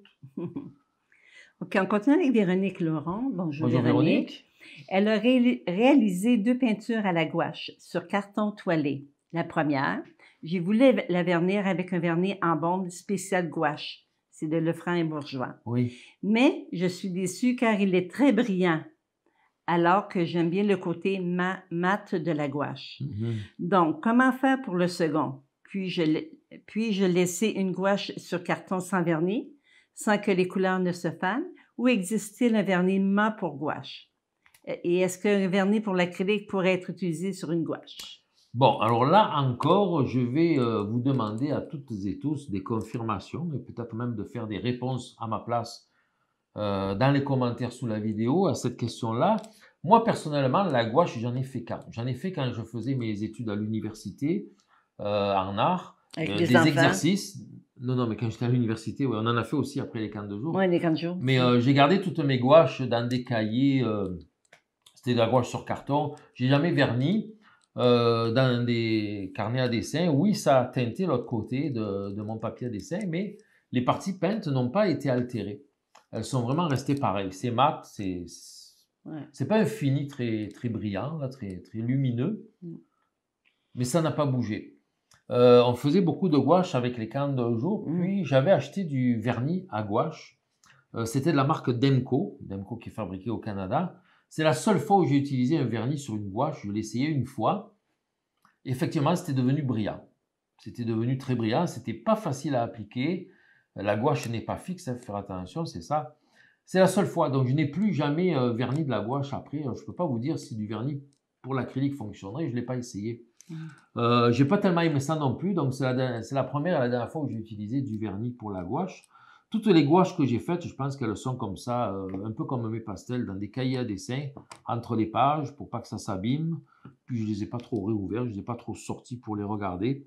OK, on continue avec Véronique Laurent. Bonjour, Bonjour Véronique. Elle a réalisé 2 peintures à la gouache sur carton toilé. La première, j'ai voulu la vernir avec un vernis en bombe spécial gouache. C'est de Lefranc et Bourgeois. Oui. Mais je suis déçue car il est très brillant, alors que j'aime bien le côté mat de la gouache. Donc, comment faire pour le second? Puis-je laisser une gouache sur carton sans vernis, sans que les couleurs ne se fanent, ou existe-t-il un vernis mat pour gouache? Et est-ce qu'un vernis pour l'acrylique pourrait être utilisé sur une gouache? Bon, alors là encore, je vais vous demander à toutes et tous des confirmations et peut-être même de faire des réponses à ma place dans les commentaires sous la vidéo à cette question-là. Moi, personnellement, la gouache, j'en ai fait quand? J'en ai fait quand je faisais mes études à l'université en art, des exercices. Non, mais quand j'étais à l'université, ouais, on en a fait aussi après les camps de jour. Oui, les camps de jour. Mais j'ai gardé toutes mes gouaches dans des cahiers. C'était de la gouache sur carton. J'ai jamais verni. Dans des carnets à dessin, oui, ça a teinté l'autre côté de mon papier à dessin, mais les parties peintes n'ont pas été altérées. Elles sont vraiment restées pareilles. C'est mat, c'est pas un fini très, très brillant, là, très, très lumineux, mais ça n'a pas bougé. On faisait beaucoup de gouache avec les camps de jour, puis j'avais acheté du vernis à gouache. C'était de la marque Demco qui est fabriquée au Canada. C'est la seule fois où j'ai utilisé un vernis sur une gouache. Je l'ai essayé une fois. Effectivement, c'était devenu brillant. C'était devenu très brillant. C'était pas facile à appliquer. La gouache n'est pas fixe, il faut faire attention, c'est ça. C'est la seule fois. Donc, je n'ai plus jamais verni de la gouache après. Je ne peux pas vous dire si du vernis pour l'acrylique fonctionnerait. Je ne l'ai pas essayé. J'ai pas tellement aimé ça non plus. Donc, c'est la première et la dernière fois où j'ai utilisé du vernis pour la gouache. Toutes les gouaches que j'ai faites, je pense qu'elles sont comme ça, un peu comme mes pastels, dans des cahiers à dessin, entre les pages, pour pas que ça s'abîme. Puis je ne les ai pas trop réouverts, je ne les ai pas trop sortis pour les regarder.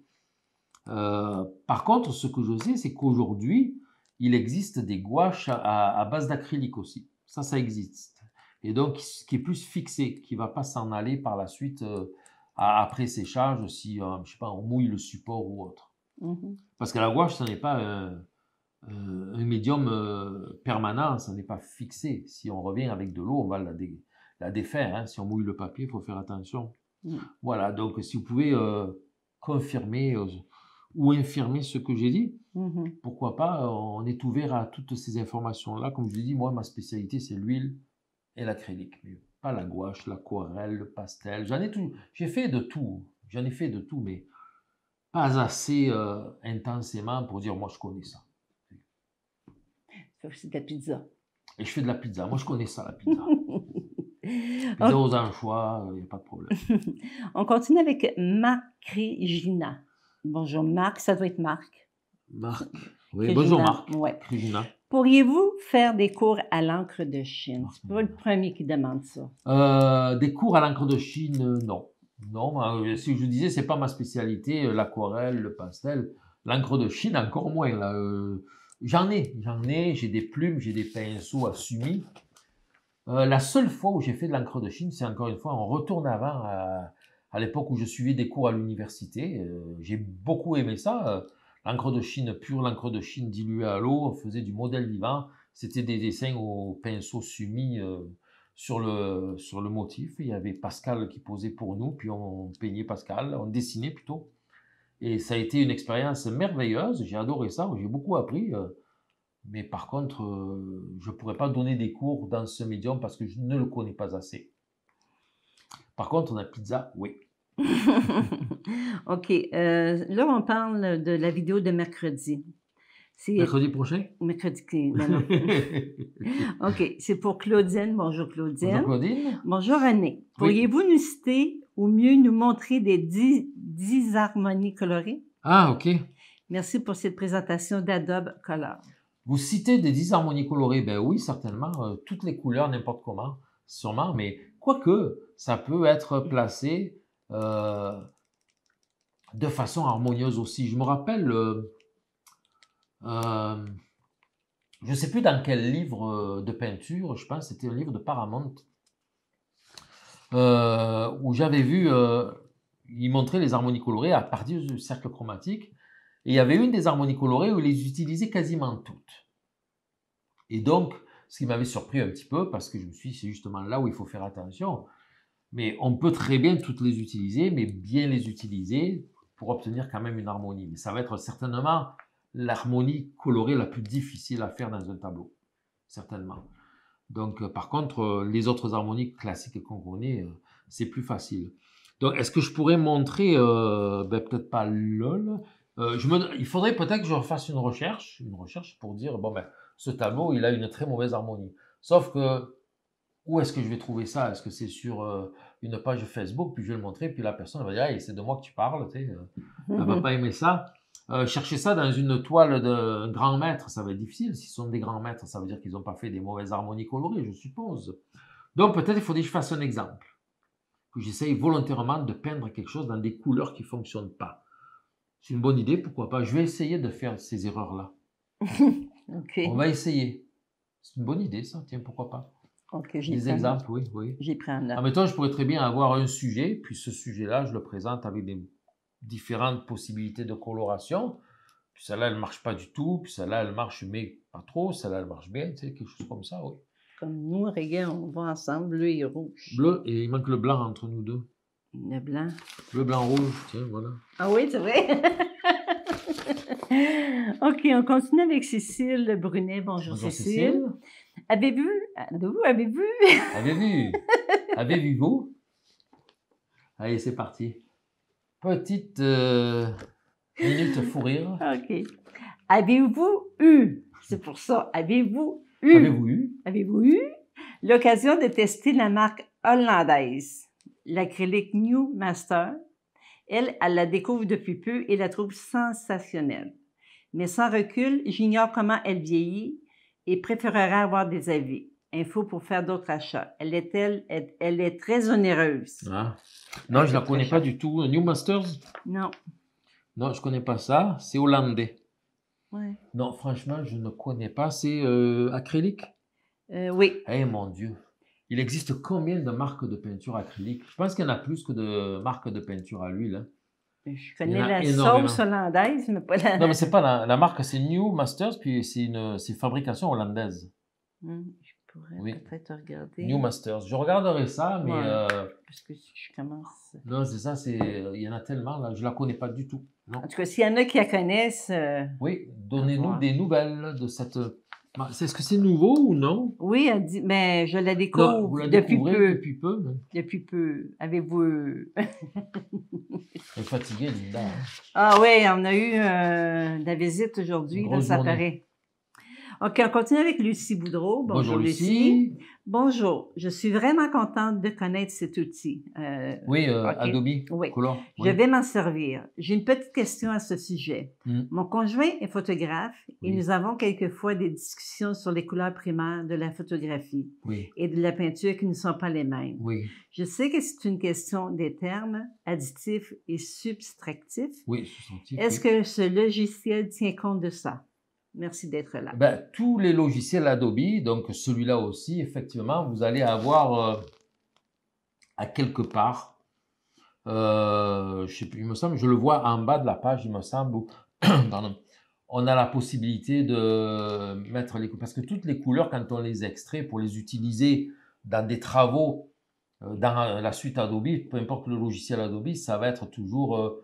Par contre, ce que je sais, c'est qu'aujourd'hui, il existe des gouaches à base d'acrylique aussi. Ça existe. Et donc, qui est plus fixé, qui ne va pas s'en aller par la suite après séchage, si, je sais pas, on mouille le support ou autre. Parce que la gouache, ce n'est pas un médium permanent, ça n'est pas fixé. Si on revient avec de l'eau, on va la défaire. Hein. Si on mouille le papier, il faut faire attention. Voilà, donc si vous pouvez confirmer ou infirmer ce que j'ai dit, pourquoi pas, on est ouvert à toutes ces informations-là. Comme je l'ai dit, moi, ma spécialité, c'est l'huile et l'acrylique. Mais pas la gouache, l'aquarelle, le pastel. J'ai fait de tout. J'en ai fait de tout, mais pas assez intensément pour dire, moi, je connais ça. C'est de la pizza. Et je fais de la pizza. Moi, je connais ça, la pizza. Pizza aux anchois, il n'y a pas de problème. On continue avec Marc Crigina. Bonjour Marc, ça doit être Marc. Marc. Oui, bonjour Marc. Ouais. Crigina. Pourriez-vous faire des cours à l'encre de Chine? C'est pas le premier qui demande ça. Des cours à l'encre de Chine, non. Non, si je vous disais, c'est pas ma spécialité, l'aquarelle, le pastel. L'encre de Chine, encore moins. Là, j'en ai, j'ai des plumes, j'ai des pinceaux à Sumi. La seule fois où j'ai fait de l'encre de Chine, c'est encore une fois, on retourne avant, à l'époque où je suivais des cours à l'université. J'ai beaucoup aimé ça. L'encre de Chine pure, l'encre de Chine diluée à l'eau, on faisait du modèle vivant. C'était des dessins au pinceau Sumi sur le motif. Il y avait Pascal qui posait pour nous, puis on peignait Pascal, on dessinait plutôt. Et ça a été une expérience merveilleuse, j'ai adoré ça, j'ai beaucoup appris. Mais par contre, je ne pourrais pas donner des cours dans ce médium parce que je ne le connais pas assez. Par contre, la pizza, oui. OK. Là, on parle de la vidéo de mercredi. Mercredi prochain? Mercredi, non. OK. C'est pour Claudine. Bonjour Claudine. Bonjour Claudine. Bonjour René. Pourriez-vous nous citer ou mieux nous montrer des disharmonies colorées? Ah, OK. Merci pour cette présentation d'Adobe Color. Vous citez des disharmonies colorées? Ben oui, certainement. Toutes les couleurs, n'importe comment, sûrement. Mais quoique, ça peut être placé de façon harmonieuse aussi. Je me rappelle, je ne sais plus dans quel livre de peinture, je pense que c'était un livre de Paramount, où j'avais vu, il montrait les harmonies colorées à partir du cercle chromatique. Et il y avait une des harmonies colorées où il les utilisait quasiment toutes. Et donc, ce qui m'avait surpris un petit peu, parce que je me suis dit, c'est justement là où il faut faire attention. Mais on peut très bien toutes les utiliser, mais bien les utiliser pour obtenir quand même une harmonie. Mais ça va être certainement l'harmonie colorée la plus difficile à faire dans un tableau. Certainement. Donc, par contre, les autres harmonies classiques qu'on connaît, c'est plus facile. Donc, est-ce que je pourrais montrer, peut-être pas LOL, il faudrait peut-être que je fasse une recherche pour dire, bon, ben, ce tableau, il a une très mauvaise harmonie. Sauf que, où est-ce que je vais trouver ça? Est-ce que c'est sur une page Facebook, puis je vais le montrer, puis la personne va dire, hey, c'est de moi que tu parles, tu sais, elle va pas aimer ça. Chercher ça dans une toile d'un grand maître, ça va être difficile. S'ils sont des grands maîtres, ça veut dire qu'ils n'ont pas fait des mauvaises harmonies colorées, je suppose. Donc peut-être il faudrait que je fasse un exemple, que j'essaye volontairement de peindre quelque chose dans des couleurs qui ne fonctionnent pas. C'est une bonne idée, pourquoi pas. Je vais essayer de faire ces erreurs-là. OK. On va essayer. C'est une bonne idée, ça. Tiens, pourquoi pas. OK, Des exemples, oui, oui. J'y prends note. Admettons, je pourrais très bien avoir un sujet, puis ce sujet-là, je le présente avec des différentes possibilités de coloration. Puis celle-là, elle ne marche pas du tout. Puis celle-là, elle marche, mais pas trop. Celle-là, elle marche bien. Tu sais, quelque chose comme ça, oui. Comme nous, regarde, on va ensemble, bleu et rouge. Bleu, et il manque le blanc entre nous deux. Le blanc. Bleu, blanc, rouge, tiens, voilà. Ah oui, c'est vrai? OK, on continue avec Cécile Brunet. Bonjour, Cécile. Avez-vous? Avez-vous? Allez, c'est parti. Petite minute fou rire. OK. Avez-vous eu? C'est pour ça. Avez-vous eu l'occasion de tester la marque hollandaise, l'acrylique New Master? Elle la découvre depuis peu et la trouve sensationnelle. Mais sans recul, j'ignore comment elle vieillit et préférerais avoir des avis. Info pour faire d'autres achats. Elle est très onéreuse. Ah. Non, je ne la connais pas du tout. New Masters? Non. Non, je ne connais pas ça. C'est hollandais. Ouais. Non, franchement, je ne connais pas. C'est acrylique? Oui. Eh mon Dieu. Il existe combien de marques de peinture acrylique? Je pense qu'il y en a plus que de marques de peinture à l'huile. Hein. Je connais la sauce hollandaise, mais pas la... Non, mais c'est pas la marque, c'est New Masters, puis c'est fabrication hollandaise. Je pourrais peut-être regarder. New Masters. Je regarderai ça, mais... parce que si je commence... Non, c'est ça, il y en a tellement, là, je la connais pas du tout. Non. En tout cas, s'il y en a qui la connaissent... Oui, donnez-nous des nouvelles de cette... Est-ce que c'est nouveau ou non? Oui, elle dit, mais je la découvre depuis peu. Depuis peu? Mais... Depuis peu. Avez-vous... Elle est fatiguée, Linda. Hein? Ah oui, on a eu de la visite aujourd'hui, là, ça paraît. OK, on continue avec Lucie Boudreau. Bonjour Lucie. Bonjour, je suis vraiment contente de connaître cet outil. Oui, okay. Adobe oui. Color. Je vais m'en servir. J'ai une petite question à ce sujet. Mon conjoint est photographe et nous avons quelquefois des discussions sur les couleurs primaires de la photographie et de la peinture qui ne sont pas les mêmes. Je sais que c'est une question des termes additifs et subtractifs. Oui, subtractifs. Est-ce que ce logiciel tient compte de ça? Merci d'être là. Ben, tous les logiciels Adobe, donc celui-là aussi, effectivement, vous allez avoir à quelque part, je sais plus, il me semble, je le vois en bas de la page, il me semble, où on a la possibilité de mettre les couleurs. Parce que toutes les couleurs, quand on les extrait pour les utiliser dans des travaux, dans la suite Adobe, peu importe le logiciel Adobe, ça va être toujours...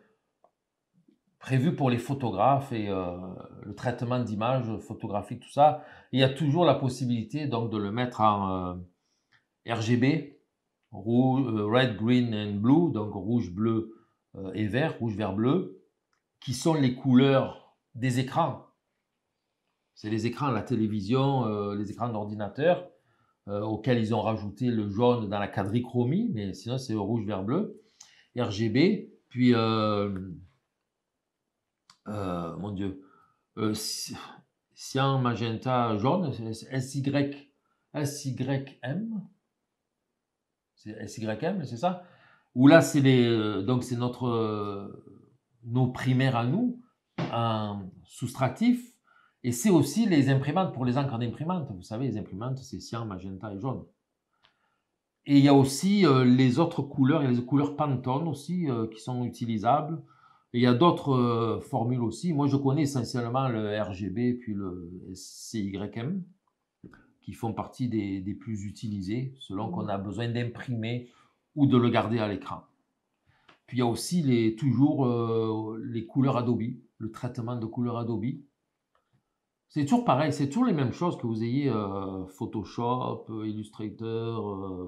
prévu pour les photographes et le traitement d'images photographiques, tout ça. Il y a toujours la possibilité donc de le mettre en RGB, red, green and blue, donc rouge, bleu et vert, rouge, vert, bleu, qui sont les couleurs des écrans. C'est les écrans, la télévision, les écrans d'ordinateur, auxquels ils ont rajouté le jaune dans la quadrichromie, mais sinon c'est rouge, vert, bleu, RGB, puis... mon Dieu, cyan, magenta, jaune, SYM, c'est SYM, c'est ça? Ou là, c'est donc c'est notre nos primaires à nous, en soustractif. Et c'est aussi les imprimantes pour les encres d'imprimante. Vous savez, les imprimantes, c'est cyan, magenta et jaune. Et il y a aussi les autres couleurs, il y a les couleurs Pantone aussi qui sont utilisables. Et il y a d'autres formules aussi. Moi, je connais essentiellement le RGB puis le CYM, qui font partie des plus utilisés, selon qu'on a besoin d'imprimer ou de le garder à l'écran. Puis il y a aussi toujours les couleurs Adobe, le traitement de couleurs Adobe. C'est toujours pareil, c'est toujours les mêmes choses que vous ayez Photoshop, Illustrator,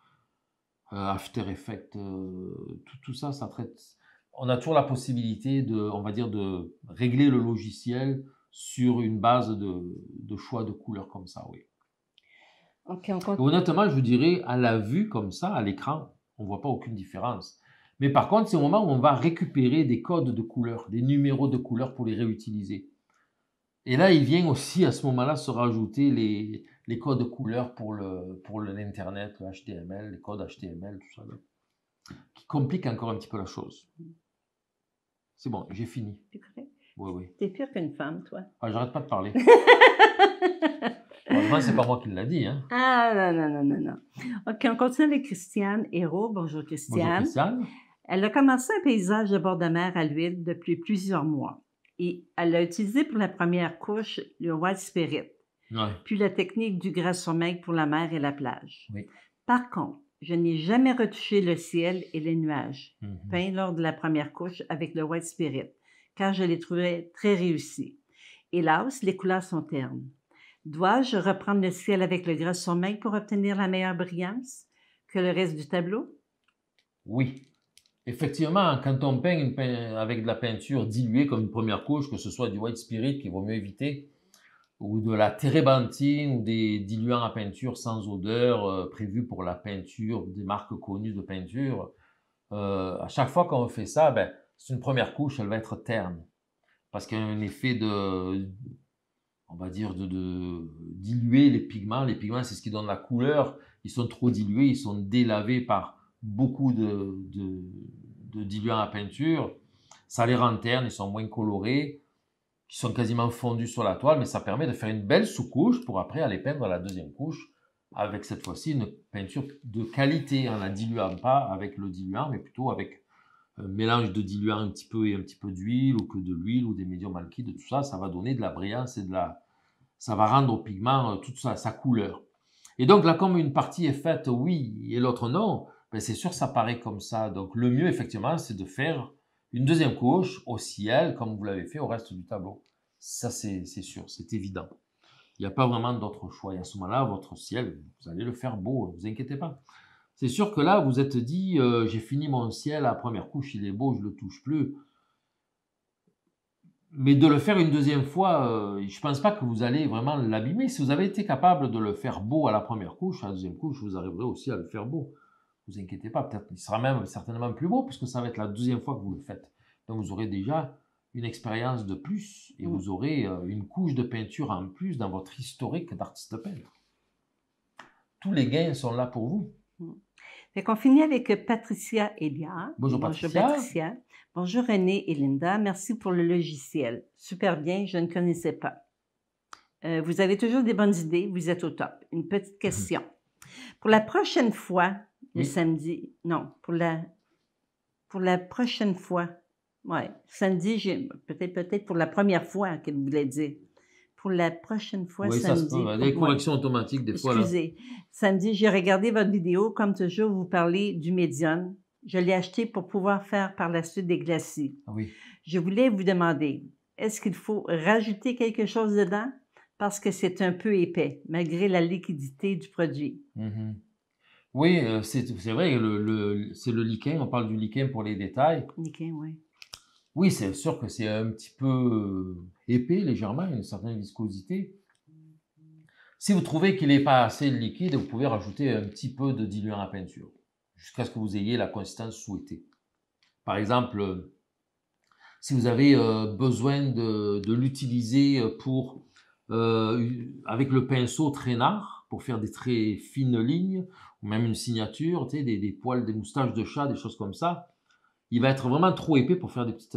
After Effects, tout ça, ça traite. On a toujours la possibilité on va dire, de régler le logiciel sur une base de choix de couleurs comme ça, oui. Okay, honnêtement, je vous dirais, à la vue comme ça, à l'écran, on ne voit pas aucune différence. Mais par contre, c'est au moment où on va récupérer des codes de couleurs, des numéros de couleurs pour les réutiliser. Et là, il vient aussi à ce moment-là se rajouter les codes de couleurs pour l'Internet, le HTML, les codes HTML, tout ça, là, qui compliquent encore un petit peu la chose. C'est bon, j'ai fini. C'est correct. Oui, oui. T'es pire qu'une femme, toi. Ah, j'arrête pas de parler. Heureusement, c'est pas moi qui l'ai dit. Hein. Ah, non. OK, on continue avec Christiane Hérault. Bonjour, Christiane. Bonjour, Christiane. Elle a commencé un paysage de bord de mer à l'huile depuis plusieurs mois. Et elle a utilisé pour la première couche le White Spirit, puis la technique du gras sur maigre pour la mer et la plage. Oui. Par contre, je n'ai jamais retouché le ciel et les nuages peints lors de la première couche avec le White Spirit, car je les trouvais très réussis. Hélas, les couleurs sont ternes. Dois-je reprendre le ciel avec le gras sur maigre pour obtenir la meilleure brillance que le reste du tableau? Oui. Effectivement, quand on peint avec de la peinture diluée comme une première couche, que ce soit du White Spirit qu'il vaut mieux éviter, ou de la térébenthine ou des diluants à peinture sans odeur prévus pour la peinture, des marques connues de peinture, à chaque fois qu'on fait ça, c'est une première couche, elle va être terne. Parce qu'il y a un effet on va dire, de diluer les pigments. Les pigments, c'est ce qui donne la couleur. Ils sont trop dilués, ils sont délavés par beaucoup de diluants à peinture. Ça les rend ternes, ils sont moins colorés, ils sont quasiment fondus sur la toile, mais ça permet de faire une belle sous-couche pour après aller peindre la deuxième couche avec cette fois-ci une peinture de qualité, en la diluant pas avec le diluant, mais plutôt avec un mélange de diluant un petit peu et un petit peu d'huile, ou que de l'huile, ou des médiums alkydes, tout ça, ça va donner de la brillance et ça va rendre au pigment toute sa couleur. Et donc là, comme une partie est faite oui et l'autre non, c'est sûr ça paraît comme ça. Donc le mieux, effectivement, c'est de faire une deuxième couche au ciel, comme vous l'avez fait au reste du tableau. Ça, c'est sûr, c'est évident. Il n'y a pas vraiment d'autre choix. Et à ce moment-là, votre ciel, vous allez le faire beau, ne vous inquiétez pas. C'est sûr que là, vous êtes dit, j'ai fini mon ciel, la première couche, il est beau, je ne le touche plus. Mais de le faire une deuxième fois, je ne pense pas que vous allez vraiment l'abîmer. Si vous avez été capable de le faire beau à la première couche, à la deuxième couche, vous arriverez aussi à le faire beau. Ne vous inquiétez pas, peut-être il sera même certainement plus beau, puisque ça va être la deuxième fois que vous le faites. Donc vous aurez déjà une expérience de plus, et vous aurez une couche de peinture en plus dans votre historique d'artiste peintre. Tous les gains sont là pour vous. Fait qu'on finit avec Patricia Elia. Bonjour Patricia. Bonjour René et Linda. Merci pour le logiciel. Super bien, je ne connaissais pas. Vous avez toujours des bonnes idées, vous êtes au top. Une petite question. Pour la prochaine fois, le samedi, non, pour la prochaine fois, samedi, peut-être pour la première fois qu'elle voulait dire. Pour la prochaine fois, samedi. Oui, ça se peut. Des corrections automatiques, des fois. Excusez. Samedi, j'ai regardé votre vidéo. Comme toujours, vous parlez du médium. Je l'ai acheté pour pouvoir faire par la suite des glacis. Oui. Je voulais vous demander, est-ce qu'il faut rajouter quelque chose dedans? Parce que c'est un peu épais, malgré la liquidité du produit. Oui, c'est vrai, c'est le liquin. On parle du liquin pour les détails. Liquin, oui. Oui, c'est sûr que c'est un petit peu épais, légèrement, une certaine viscosité. Si vous trouvez qu'il n'est pas assez liquide, vous pouvez rajouter un petit peu de diluant à peinture, jusqu'à ce que vous ayez la consistance souhaitée. Par exemple, si vous avez besoin de l'utiliser avec le pinceau traînard, pour faire des très fines lignes, ou même une signature, des poils, des moustaches de chat, des choses comme ça, il va être vraiment trop épais pour faire des petites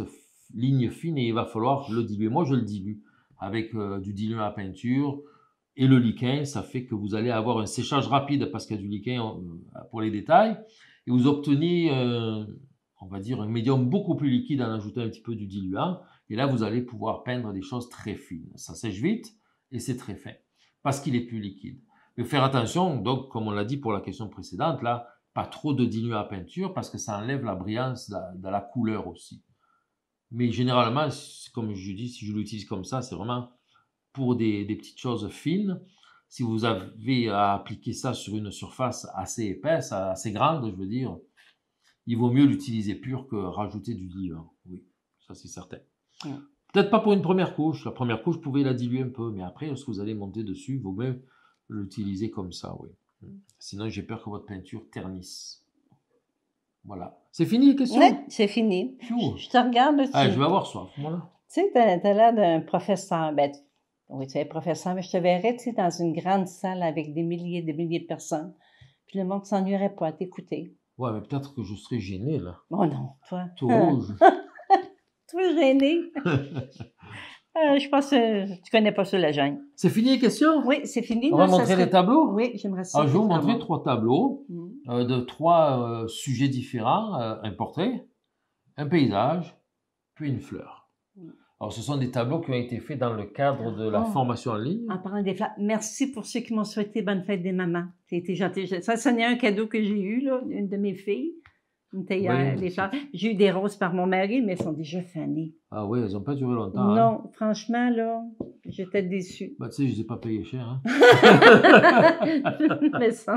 ligne fine et il va falloir le diluer. Moi, je le dilue avec du diluant à peinture et le liquin. Ça fait que vous allez avoir un séchage rapide parce qu'il y a du liquin pour les détails. Et vous obtenez, on va dire, un médium beaucoup plus liquide en ajoutant un petit peu du diluant. Et là, vous allez pouvoir peindre des choses très fines. Ça sèche vite et c'est très fin parce qu'il est plus liquide. Mais faire attention, donc, comme on l'a dit pour la question précédente, là, pas trop de diluant à peinture parce que ça enlève la brillance de la couleur aussi. Mais généralement, comme je dis, si je l'utilise comme ça, c'est vraiment pour des petites choses fines. Si vous avez à appliquer ça sur une surface assez épaisse, assez grande, je veux dire, il vaut mieux l'utiliser pur que rajouter du diluant. Oui, ça c'est certain. Peut-être pas pour une première couche. La première couche, vous pouvez la diluer un peu, mais après, lorsque vous allez monter dessus, il vaut mieux l'utiliser comme ça, oui. Sinon, j'ai peur que votre peinture ternisse. Voilà. C'est fini les questions? Oui, c'est fini. Je te regarde. Ah, je vais avoir soif, voilà. Tu sais, tu as l'air d'un professeur. Ben, oui, tu es professeur, mais je te verrais, tu sais, dans une grande salle avec des milliers de personnes. Puis le monde ne s'ennuierait pas à t'écouter. Ouais, mais peut-être que je serais gêné, là. Oh non, toi. Tout rouge. Toi, gêné. Je pense que tu connais pas ça, la gêne. C'est fini les questions? Oui, c'est fini. On va montrer les tableaux? Oui, j'aimerais ça. Alors, je vais vous montrer 3 tableaux de 3 sujets différents. Un portrait, un paysage, puis une fleur. Alors, ce sont des tableaux qui ont été faits dans le cadre de la formation en ligne. En parlant des fleurs, merci pour ceux qui m'ont souhaité bonne fête des mamans. Tu été gentil. Ça n'est un cadeau que j'ai eu, là, une de mes filles. Des fleurs. J'ai eu des roses par mon mari, mais elles sont déjà fanées. Ah oui, elles n'ont pas duré longtemps. Non, franchement, là, j'étais déçue. Bah, tu sais, je ne les ai pas payées cher. Hein? Mais ça.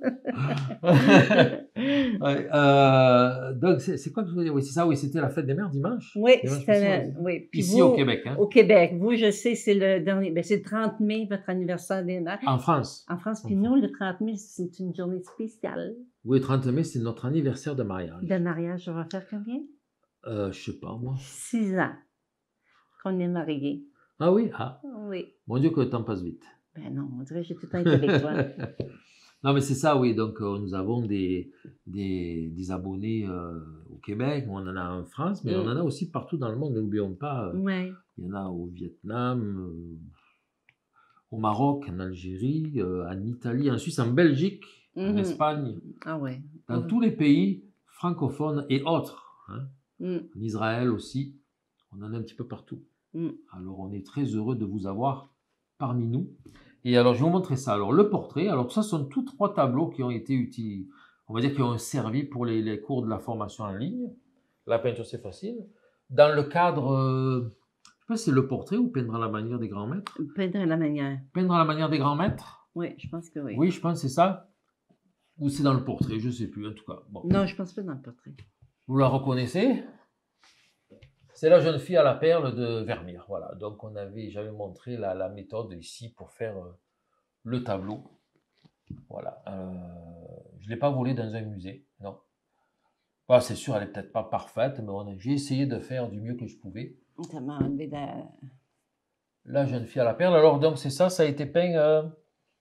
Donc, c'est quoi que je veux dire? Oui, c'est ça, oui, c'était la fête des mères dimanche. Oui, c'était. Oui. Puis ici au Québec. Hein? Au Québec. Vous, je sais, c'est le dernier. Ben, c'est le 30 mai, votre anniversaire des mères. En France. En France. Puis nous, le 30 mai, c'est une journée spéciale. Oui, le 30 mai, c'est notre anniversaire de mariage. De mariage, on va faire combien? Je sais pas, moi. 6 ans qu'on est mariés. Ah oui? Ah. Oui. Mon Dieu, que le temps passe vite. Ben non, on dirait que j'ai tout le temps été avec toi. Non, mais c'est ça, oui. Donc, nous avons des abonnés au Québec, on en a en France, mais on en a aussi partout dans le monde, n'oublions pas. Ouais. Il y en a au Vietnam, au Maroc, en Algérie, en Italie, en Suisse, en Belgique, en Espagne. Ah ouais. Dans tous les pays francophones et autres. Hein. En Israël aussi. On en a un petit peu partout. Alors, on est très heureux de vous avoir parmi nous. Et alors, je vais vous montrer ça. Alors, le portrait. Alors, ça sont tous 3 tableaux qui ont été utilisés, on va dire qui ont servi pour les cours de la formation en ligne. La peinture, c'est facile. Dans le cadre, je sais pas si c'est le portrait ou peindre à la manière des grands maîtres. Peindre à la manière. Peindre à la manière des grands maîtres. Oui, je pense que oui. Oui, je pense que c'est ça. Ou c'est dans le portrait, je ne sais plus, en tout cas. Bon. Non, je pense pas dans le portrait. Vous la reconnaissez? C'est la jeune fille à la perle de Vermeer. Voilà. Donc, j'avais montré la méthode ici pour faire le tableau. Voilà. Je ne l'ai pas volée dans un musée, non. Bah, c'est sûr, elle n'est peut-être pas parfaite, mais j'ai essayé de faire du mieux que je pouvais. Ça m'a enlevé La jeune fille à la perle. Alors, donc, c'est ça, ça a été peint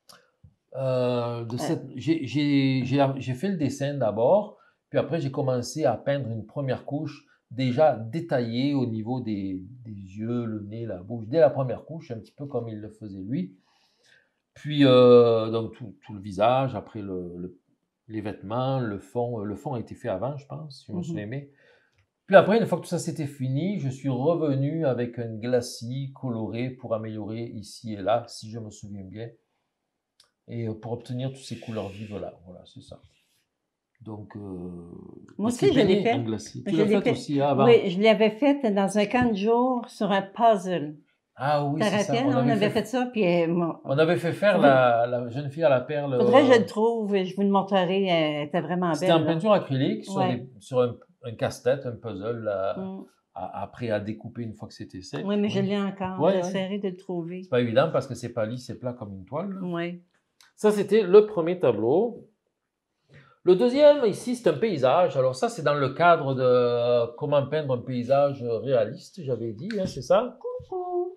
j'ai fait le dessin d'abord, puis après, j'ai commencé à peindre une première couche déjà détaillée au niveau des yeux, le nez, la bouche, dès la première couche, un petit peu comme il le faisait lui. Puis, donc, tout le visage, après les vêtements, le fond a été fait avant, je pense, si je me souviens bien. Puis après, une fois que tout ça s'était fini, je suis revenu avec un glacis coloré pour améliorer ici et là, si je me souviens bien, et pour obtenir toutes ces couleurs vives-là. Voilà, c'est ça. Donc, moi aussi, je l'ai fait. Tu l'as fait aussi avant? Oui, je l'avais fait dans un camp de jour sur un puzzle. Ah oui, c'est ça. On avait fait ça, puis on avait fait faire la jeune fille à la perle. Faudrait que je le trouve, je vous le montrerai, elle était vraiment belle. C'était en peinture acrylique sur un casse-tête, un puzzle, après à découper une fois que c'était sec. Oui, mais je l'ai encore, j'essaierai de le trouver. C'est pas évident parce que c'est pas lisse, c'est plat comme une toile. Oui. Ça, c'était le premier tableau. Le deuxième, ici, c'est un paysage. Alors ça, c'est dans le cadre de comment peindre un paysage réaliste, j'avais dit, hein, c'est ça? Coucou!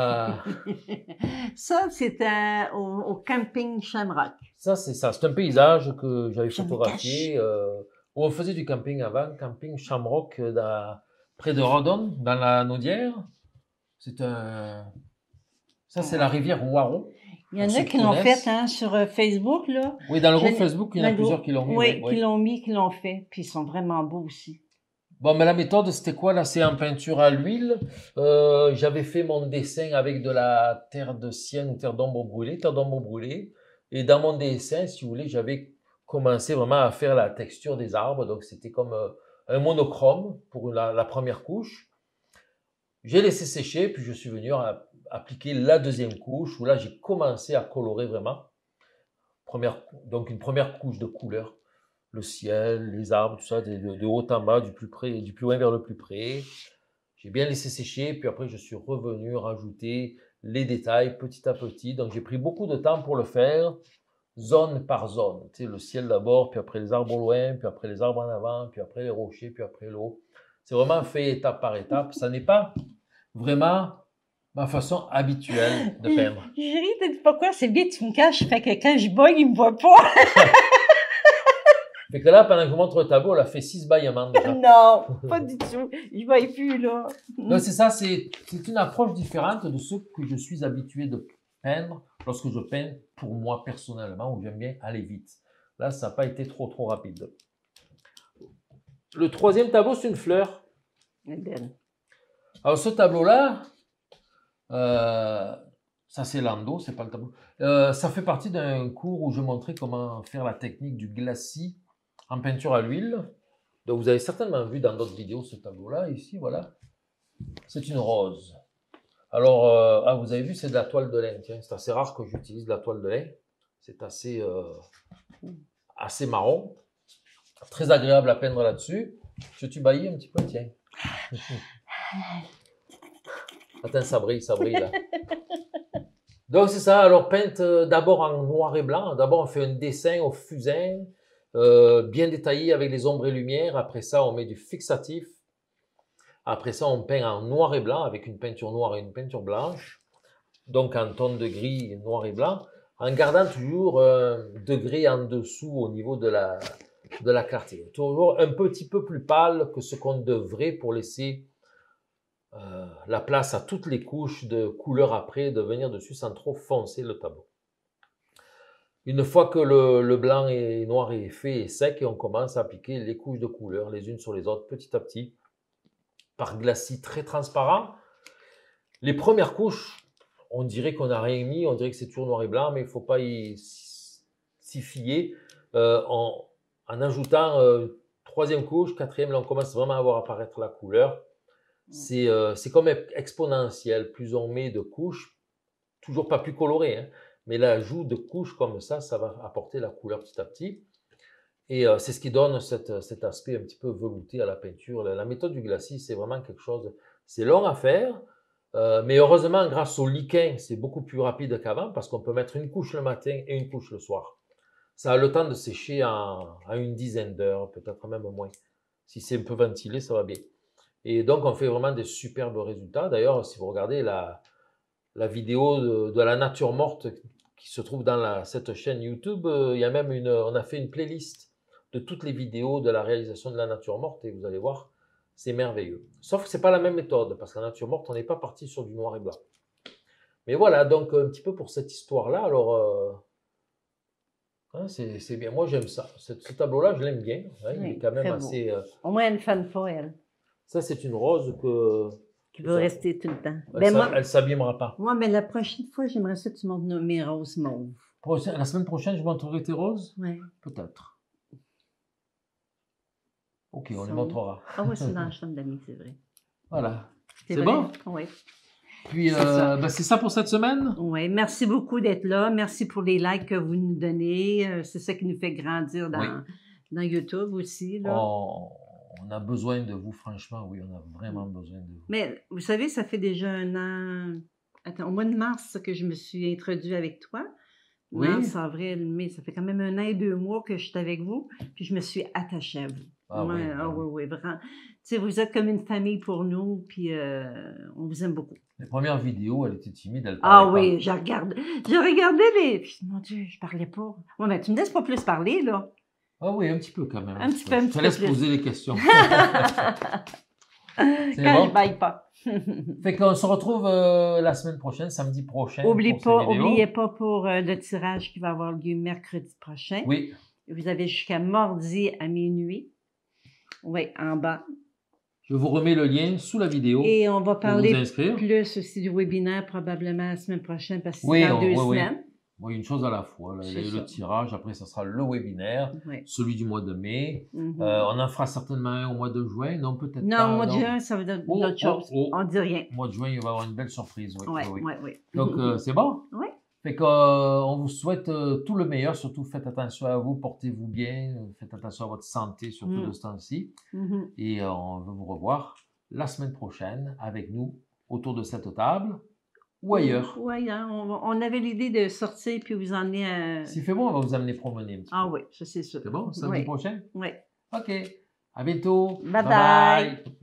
Ça, c'était au camping Shamrock. Ça, c'est ça. C'est un paysage que j'avais photographié. Où on faisait du camping avant, camping Shamrock, près de Redon, dans la Naudière. C'est un... Ça, c'est la rivière Ouaro. Il y en a qui l'ont fait hein, sur Facebook, là. Oui, dans le groupe Facebook, il y en a plusieurs qui l'ont mis. Oui, qui l'ont mis, qui l'ont fait. Puis ils sont vraiment beaux aussi. Bon, mais la méthode, c'était quoi là? C'est en peinture à l'huile. J'avais fait mon dessin avec de la terre de sienne ou terre d'ombre brûlée. Et dans mon dessin, si vous voulez, j'avais commencé vraiment à faire la texture des arbres. Donc, c'était comme un monochrome pour la première couche. J'ai laissé sécher, puis je suis venu appliquer la deuxième couche, où là, j'ai commencé à colorer vraiment. Donc, une première couche de couleur. Le ciel, les arbres, tout ça, de haut en bas, du plus loin vers le plus près. J'ai bien laissé sécher, puis après, je suis revenu rajouter les détails petit à petit. Donc, j'ai pris beaucoup de temps pour le faire, zone par zone. Tu sais, le ciel d'abord, puis après les arbres au loin, puis après les arbres en avant, puis après les rochers, puis après l'eau. C'est vraiment fait étape par étape. Ça n'est pas vraiment ma façon habituelle de peindre. Je ris, t'as dit pourquoi? C'est bien, tu me caches, fait que quand je bug, il me voit pas. Fait que là, pendant que je vous montre le tableau, elle a fait 6 bâillements déjà. Non, pas du tout. Je vois plus, là. Donc, c'est ça, c'est une approche différente de ce que je suis habitué de peindre lorsque je peins pour moi personnellement, où j'aime bien aller vite. Là, ça n'a pas été trop rapide. Le troisième tableau, c'est une fleur. Belle. Alors, ce tableau-là, ça c'est l'endo, c'est pas le tableau. Ça fait partie d'un cours où je montrais comment faire la technique du glacis en peinture à l'huile. Donc, vous avez certainement vu dans d'autres vidéos ce tableau-là, ici, voilà. C'est une rose. Alors, vous avez vu, c'est de la toile de lin. Tiens, c'est assez rare que j'utilise de la toile de lin. C'est assez marron. Très agréable à peindre là-dessus. Je t'ai baillé un petit peu, tiens. Attends, ça brille là. Donc, c'est ça. Alors, peinte d'abord en noir et blanc. D'abord, on fait un dessin au fusain, bien détaillé avec les ombres et lumières. Après ça, on met du fixatif. Après ça, on peint en noir et blanc avec une peinture noire et une peinture blanche. Donc, en tonne de gris, noir et blanc, en gardant toujours un degré en dessous au niveau de la clarté. Toujours un petit peu plus pâle que ce qu'on devrait pour laisser la place à toutes les couches de couleurs après de venir dessus sans trop foncer le tableau. Une fois que le blanc et noir est fait et sec, et on commence à appliquer les couches de couleurs les unes sur les autres petit à petit par glacis très transparent. Les premières couches, on dirait qu'on n'a rien mis, on dirait que c'est toujours noir et blanc, mais il ne faut pas s'y fier. En ajoutant troisième couche, quatrième, là on commence vraiment à voir apparaître la couleur. C'est comme exponentiel. Plus on met de couches, toujours pas plus coloré, hein, mais l'ajout de couches comme ça va apporter la couleur petit à petit. Et c'est ce qui donne cet aspect un petit peu velouté à la peinture. La méthode du glacis, c'est vraiment quelque chose, c'est long à faire, mais heureusement, grâce au liquin, c'est beaucoup plus rapide qu'avant parce qu'on peut mettre une couche le matin et une couche le soir. Ça a le temps de sécher à une dizaine d'heures, peut-être même moins. Si c'est un peu ventilé, ça va bien. Et donc, on fait vraiment des superbes résultats. D'ailleurs, si vous regardez la vidéo de la nature morte qui se trouve dans cette chaîne YouTube, il y a même on a fait une playlist de toutes les vidéos de la réalisation de la nature morte et vous allez voir, c'est merveilleux. Sauf que ce n'est pas la même méthode parce qu'en nature morte, on n'est pas parti sur du noir et blanc. Mais voilà, donc un petit peu pour cette histoire-là. Alors, hein, c'est bien. Moi, j'aime ça. Ce tableau-là, je l'aime bien. Hein, il est quand même assez... Au moins, elle ne fan pas, elle. Ça, c'est une rose qui va rester tout le temps. Elle ne s'abîmera pas. Moi, mais la prochaine fois, j'aimerais ça que tu montres mes roses mauves. La semaine prochaine, je montrerai tes roses? Oui. Peut-être. Ok, on les montrera. Ah oui, c'est dans la chambre d'amis, c'est vrai. Voilà. C'est bon? Oui. Puis, c'est ça pour cette semaine? Oui, merci beaucoup d'être là. Merci pour les likes que vous nous donnez. C'est ça qui nous fait grandir dans YouTube aussi. Là. On a besoin de vous, franchement. Oui, on a vraiment besoin de vous. Mais vous savez, ça fait déjà un an... Attends, au mois de mars que je me suis introduite avec toi. Oui. Mars, avril, mai. Ça fait quand même 1 an et 2 mois que je suis avec vous. Puis je me suis attachée à vous. Ah, oui, vraiment. Tu sais, vous êtes comme une famille pour nous, puis on vous aime beaucoup. Les premières vidéos, elle était timide, elle parlait pas. Oui, je regardais, mais puis, mon Dieu, je parlais pas. Oui, mais tu me laisses pas plus parler, là. Ah oui, un petit peu quand même. Un petit peu je te laisse poser les questions. C'est Quand bon? je baille pas. Fait qu'on se retrouve la semaine prochaine, samedi prochain. pour ces vidéos. Oubliez pas pour le tirage qui va avoir lieu mercredi prochain. Oui, Vous avez jusqu'à mardi à minuit. Oui, en bas. je vous remets le lien sous la vidéo Et on va pour vous parler inscrire. plus aussi du webinaire probablement la semaine prochaine parce que Oui, c'est dans 2 oui, oui. semaines. Oui, une chose à la fois. Là. Il y a C'est eu ça. le tirage, après ça sera le webinaire, Oui. celui du mois de mai. Mhm. On en fera certainement un au mois de juin. Non, peut-être Non, pas. au mois de non. juin, ça va être d'autres choses. On dit rien. Au mois de juin, il va y avoir une belle surprise. Oui, Oui, oui, oui, oui. Donc, c'est bon? Oui. Fait qu'on on vous souhaite tout le meilleur. Surtout, faites attention à vous, portez-vous bien, faites attention à votre santé, surtout de ce temps-ci. Mhm. Et on va vous revoir la semaine prochaine avec nous autour de cette table ou ailleurs. Ou ailleurs. On avait l'idée de sortir puis vous emmener à... S'il fait bon, on va vous amener promener un petit Ah peu. oui, ça c'est sûr. C'est bon, samedi Oui. prochain? Oui. OK. À bientôt. Bye bye.